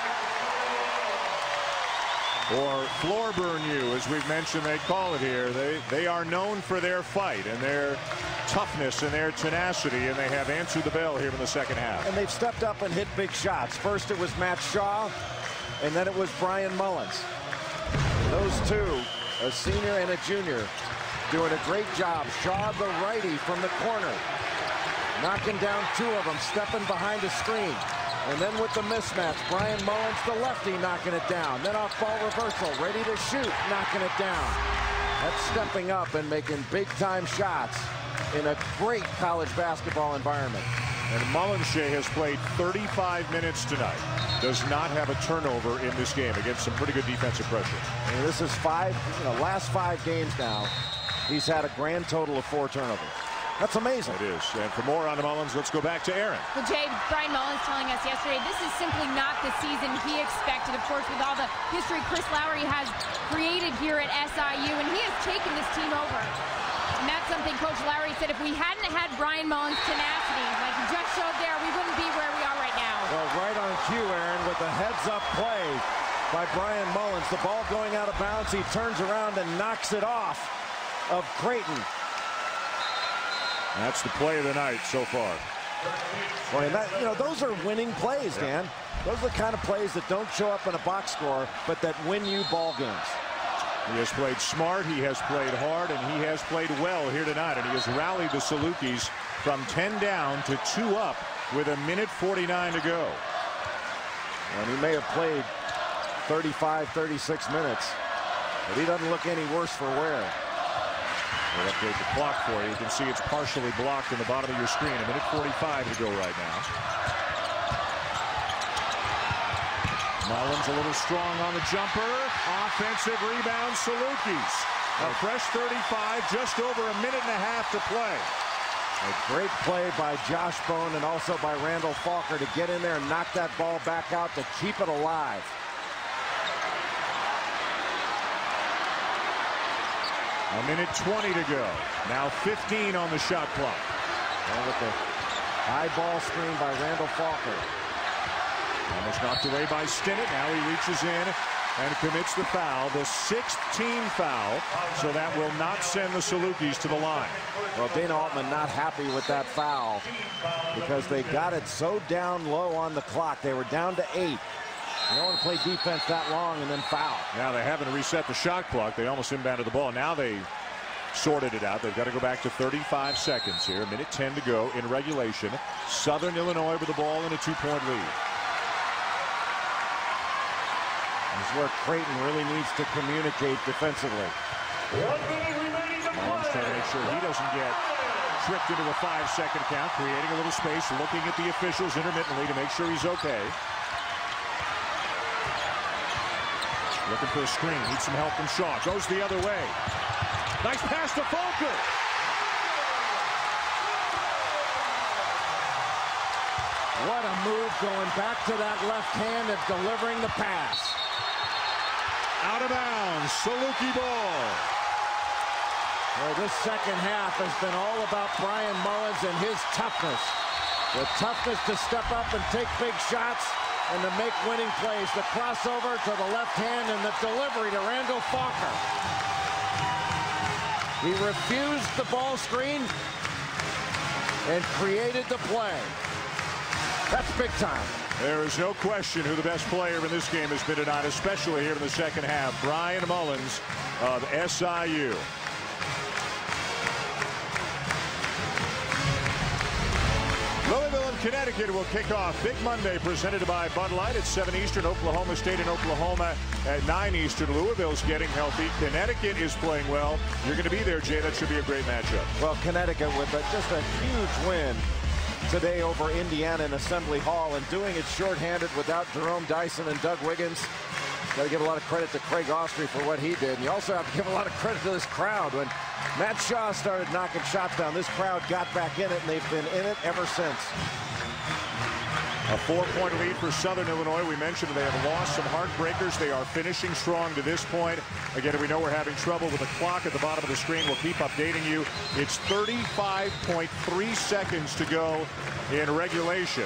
Or floor burn you, as we've mentioned they call it here. They, they are known for their fight and their toughness and their tenacity, and they have answered the bell here in the second half. And they've stepped up and hit big shots. First it was Matt Shaw, and then it was Brian Mullins. Those two, a senior and a junior, doing a great job. Shaw, the righty from the corner, knocking down two of them, stepping behind the screen. And then with the mismatch, Brian Mullins, the lefty, knocking it down. Then off ball reversal, ready to shoot, knocking it down. That's stepping up and making big-time shots in a great college basketball environment. And Mullinshay has played thirty-five minutes tonight. Does not have a turnover in this game against some pretty good defensive pressure. And this is five, you know, last five games now. He's had a grand total of four turnovers. That's amazing. It is. And for more on the Mullins, let's go back to Aaron. Well, Jay, Brian Mullins telling us yesterday, this is simply not the season he expected. Of course, with all the history Chris Lowry has created here at S I U, and he has taken this team over. And that's something Coach Lowry said, if we hadn't had Brian Mullins' tenacity, like he just showed there, we wouldn't be where we are right now. Well, right on cue, Aaron, with a heads-up play by Brian Mullins. The ball going out of bounds. He turns around and knocks it off of Creighton. That's the play of the night so far. Boy, and that, you know, those are winning plays, Dan. Those are the kind of plays that don't show up in a box score, but that win you ball games. He has played smart, he has played hard, and he has played well here tonight. And he has rallied the Salukis from ten down to two up with a minute forty-nine to go. And he may have played thirty-five, thirty-six minutes, but he doesn't look any worse for wear. We'll update the clock for you. You can see it's partially blocked in the bottom of your screen. A minute forty-five to go right now. Mullins a little strong on the jumper. Offensive rebound, Salukis. A fresh thirty-five, just over a minute and a half to play. A great play by Josh Bone and also by Randall Falker to get in there and knock that ball back out to keep it alive. A minute twenty to go. Now fifteen on the shot clock. And with the high ball screen by Randall Falker. Almost knocked away by Stinnett. Now he reaches in and commits the foul. The sixth team foul. So that will not send the Salukis to the line. Well, Dana Altman not happy with that foul because they got it so down low on the clock. They were down to eight. You don't want to play defense that long and then foul. Now they haven't reset the shot clock. They almost inbounded the ball. Now they sorted it out. They've got to go back to thirty-five seconds here. A minute ten to go in regulation. Southern Illinois with the ball in a two-point lead. This is where Creighton really needs to communicate defensively. Mullins trying to make sure he doesn't get tripped into a five-second count, creating a little space, looking at the officials intermittently to make sure he's okay. Looking for a screen. Needs some help from Shaw. Goes the other way. Nice pass to Falker. What a move going back to that left hand and delivering the pass. Out of bounds. Saluki ball. Well, this second half has been all about Brian Mullins and his toughness. The toughness to step up and take big shots and to make winning plays. The crossover to the left hand and the delivery to Randall Falker. He refused the ball screen and created the play. That's big time. There is no question who the best player in this game has been tonight, especially here in the second half. Brian Mullins of S I U. Louisville and Connecticut will kick off Big Monday presented by Bud Light at seven Eastern. Oklahoma State and Oklahoma at nine Eastern. Louisville's getting healthy. Connecticut is playing well. You're going to be there, Jay. That should be a great matchup. Well, Connecticut with a, just a huge win today over Indiana in Assembly Hall, and doing it shorthanded without Jerome Dyson and Doug Wiggins. Got to give a lot of credit to Craig Austrie for what he did. And you also have to give a lot of credit to this crowd. When Matt Shaw started knocking shots down, this crowd got back in it, and they've been in it ever since. A four-point lead for Southern Illinois. We mentioned they have lost some heartbreakers. They are finishing strong to this point. Again, we know we're having trouble with the clock at the bottom of the screen. We'll keep updating you. It's thirty-five point three seconds to go in regulation.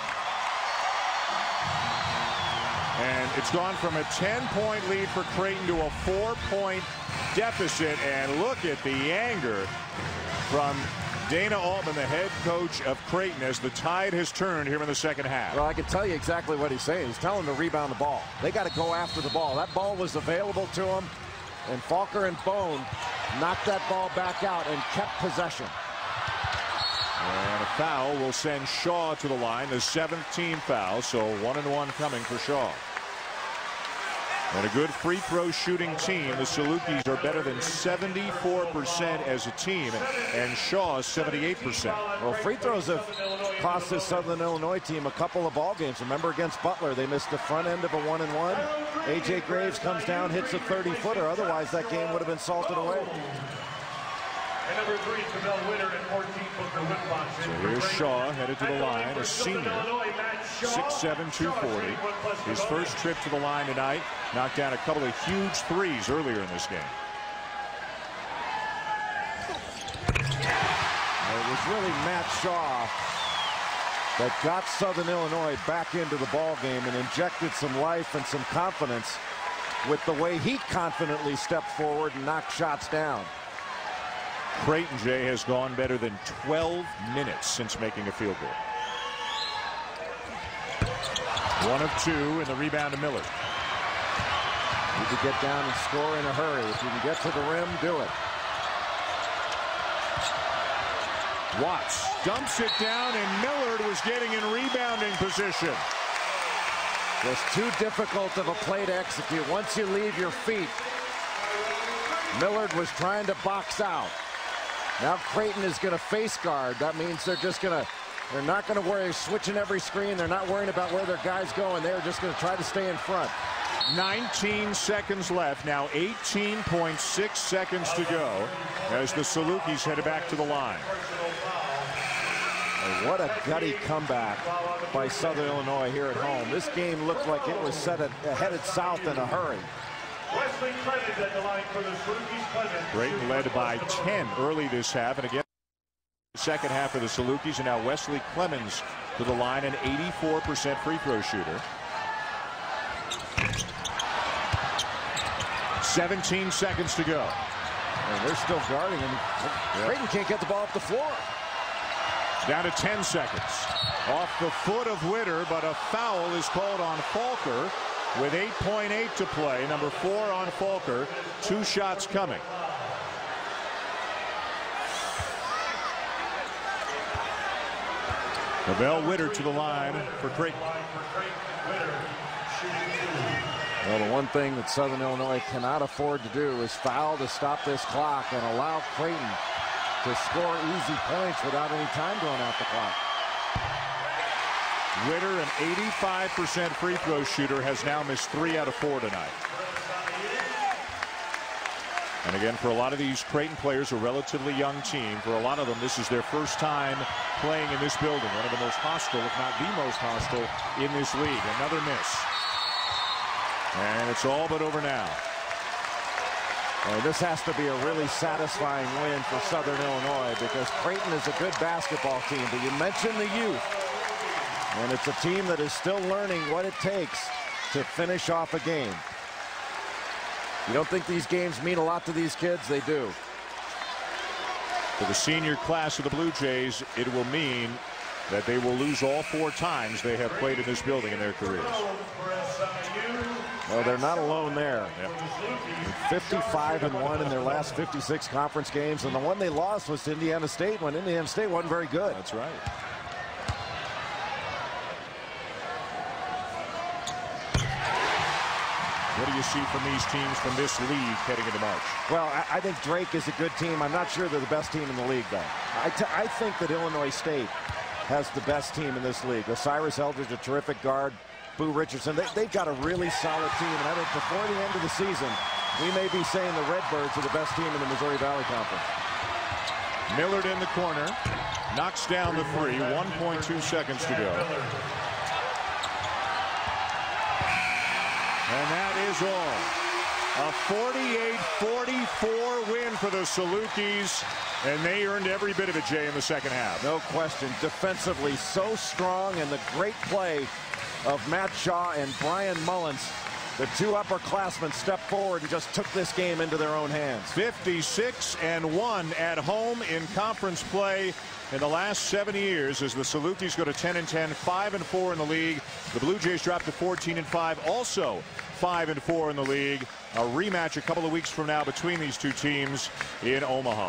And it's gone from a ten-point lead for Creighton to a four-point deficit. And look at the anger from Dana Altman, the head coach of Creighton, as the tide has turned here in the second half. Well, I can tell you exactly what he's saying. He's telling them to rebound the ball. They got to go after the ball. That ball was available to them, and Falker and Bone knocked that ball back out and kept possession. And a foul will send Shaw to the line, the seventh team foul, so one and one coming for Shaw. And a good free throw shooting team. The Salukis are better than seventy-four percent as a team, and Shaw seventy-eight percent. Well, free throws have cost this Southern Illinois team a couple of ball games. Remember against Butler, they missed the front end of a one and one. A J Graves comes down, hits a thirty footer. Otherwise, that game would have been salted away. And number three, Cabell Winter and fourteen, Booker Whitbox. So here's Shaw headed to the line, a senior, six seven, two forty. His first trip to the line tonight, knocked down a couple of huge threes earlier in this game. It was really Matt Shaw that got Southern Illinois back into the ball game and injected some life and some confidence with the way he confidently stepped forward and knocked shots down. Creighton, Jay, has gone better than twelve minutes since making a field goal. One of two, and the rebound to Miller. You could get down and score in a hurry. If you can get to the rim, do it. Watts dumps it down, and Millard was getting in rebounding position. Just too difficult of a play to execute. Once you leave your feet, Millard was trying to box out. Now Creighton is going to face guard. That means they're just going to, they're not going to worry switching every screen. They're not worrying about where their guys go, and they're just going to try to stay in front. nineteen seconds left. Now eighteen point six seconds to go as the Salukis headed back to the line. And what a gutty comeback by Southern Illinois here at home. This game looked like it was set at, headed south in a hurry. Creighton led by ten early this half, and again the second half for the Salukis, and now Wesley Clemens to the line, an eighty-four percent free throw shooter. seventeen seconds to go. And they're still guarding him. Creighton can't get the ball off the floor. Down to ten seconds. Off the foot of Witter, but a foul is called on Falker with eight point eight to play. Number four on Falker. Two shots coming. Cabell Witter to the line for Creighton. Well, the one thing that Southern Illinois cannot afford to do is foul to stop this clock and allow Creighton to score easy points without any time going out the clock. Witter, an eighty-five percent free throw shooter, has now missed three out of four tonight. And again, for a lot of these Creighton players, a relatively young team. For a lot of them, this is their first time playing in this building. One of the most hostile, if not the most hostile, in this league. Another miss. And it's all but over now. Well, this has to be a really satisfying win for Southern Illinois, because Creighton is a good basketball team. But you mentioned the youth. And it's a team that is still learning what it takes to finish off a game. You don't think these games mean a lot to these kids? They do. For the senior class of the Blue Jays, it will mean that they will lose all four times they have played in this building in their careers. Well, they're not alone there. Yep. fifty-five and one in their last fifty-six conference games, and the one they lost was to Indiana State when Indiana State wasn't very good. That's right. What do you see from these teams from this league heading into March? Well, I, I think Drake is a good team. I'm not sure they're the best team in the league, though. I, t I think that Illinois State has the best team in this league. Osiris Eldridge, a terrific guard. Boo Richardson, they, they've got a really solid team. And I think before the end of the season, we may be saying the Redbirds are the best team in the Missouri Valley Conference. Millard in the corner. Knocks down the three. one point two seconds to go. And that is all. A forty-eight forty-four win for the Salukis, and they earned every bit of it, Jay, in the second half. No question. Defensively so strong, and the great play of Matt Shaw and Brian Mullins. The two upperclassmen stepped forward and just took this game into their own hands. fifty-six and one at home in conference play in the last seven years as the Salukis go to ten and ten, five and four in the league. The Blue Jays drop to fourteen and five, also five and four in the league. A rematch a couple of weeks from now between these two teams in Omaha.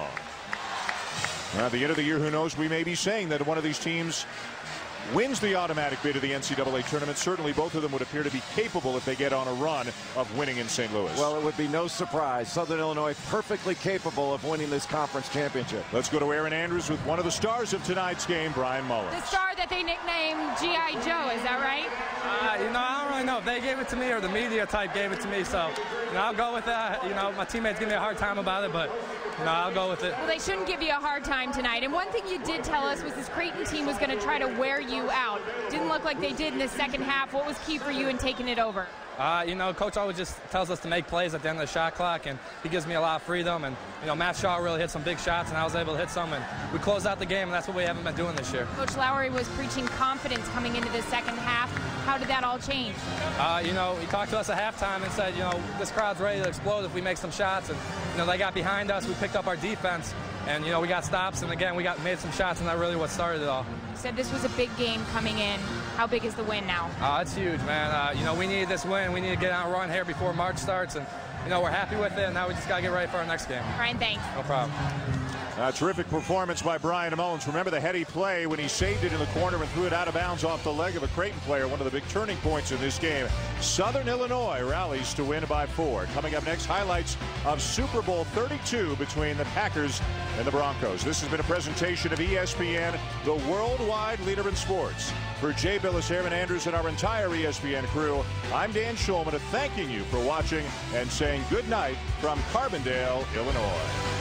At the end of the year, who knows, we may be saying that one of these teams wins the automatic bid of the N C double A tournament. Certainly both of them would appear to be capable if they get on a run of winning in Saint Louis. Well, it would be no surprise. Southern Illinois perfectly capable of winning this conference championship. Let's go to Aaron Andrews with one of the stars of tonight's game, Brian Mullins. The star that they nicknamed G I Joe, is that right? Uh, you know, I don't really know if they gave it to me or the media type gave it to me. So, you know, I'll go with that. You know, my teammates give me a hard time about it, but you know, I'll go with it. Well, they shouldn't give you a hard time tonight. And one thing you did tell us was this Creighton team was going to try to wear you out. Didn't look like they did in the second half. What was key for you in taking it over? Uh, you know, Coach always just tells us to make plays at the end of the shot clock, and he gives me a lot of freedom. And, you know, Matt Shaw really hit some big shots, and I was able to hit some, and we closed out the game, and that's what we haven't been doing this year. Coach Lowry was preaching confidence coming into the second half. How did that all change? Uh, you know, he talked to us at halftime and said, you know, this crowd's ready to explode if we make some shots. And, you know, they got behind us. We picked up our defense, and, you know, we got stops. And, again, we got made some shots, and that really what started it all. You said this was a big game coming in. How big is the win now? Uh, it's huge, man. Uh, you know, we needed this win. We need to get on a run here before March starts. And, you know, we're happy with it, and now we just got to get ready for our next game. Brian, thanks. No problem. A terrific performance by Brian Mullins. Remember the heady play when he saved it in the corner and threw it out of bounds off the leg of a Creighton player, one of the big turning points in this game. Southern Illinois rallies to win by four. Coming up next, highlights of Super Bowl thirty-two between the Packers and the Broncos. This has been a presentation of E S P N, the worldwide leader in sports. For Jay Billis, Aaron Andrews, and our entire E S P N crew, I'm Dan Schulman, thanking you for watching and saying good night from Carbondale, Illinois.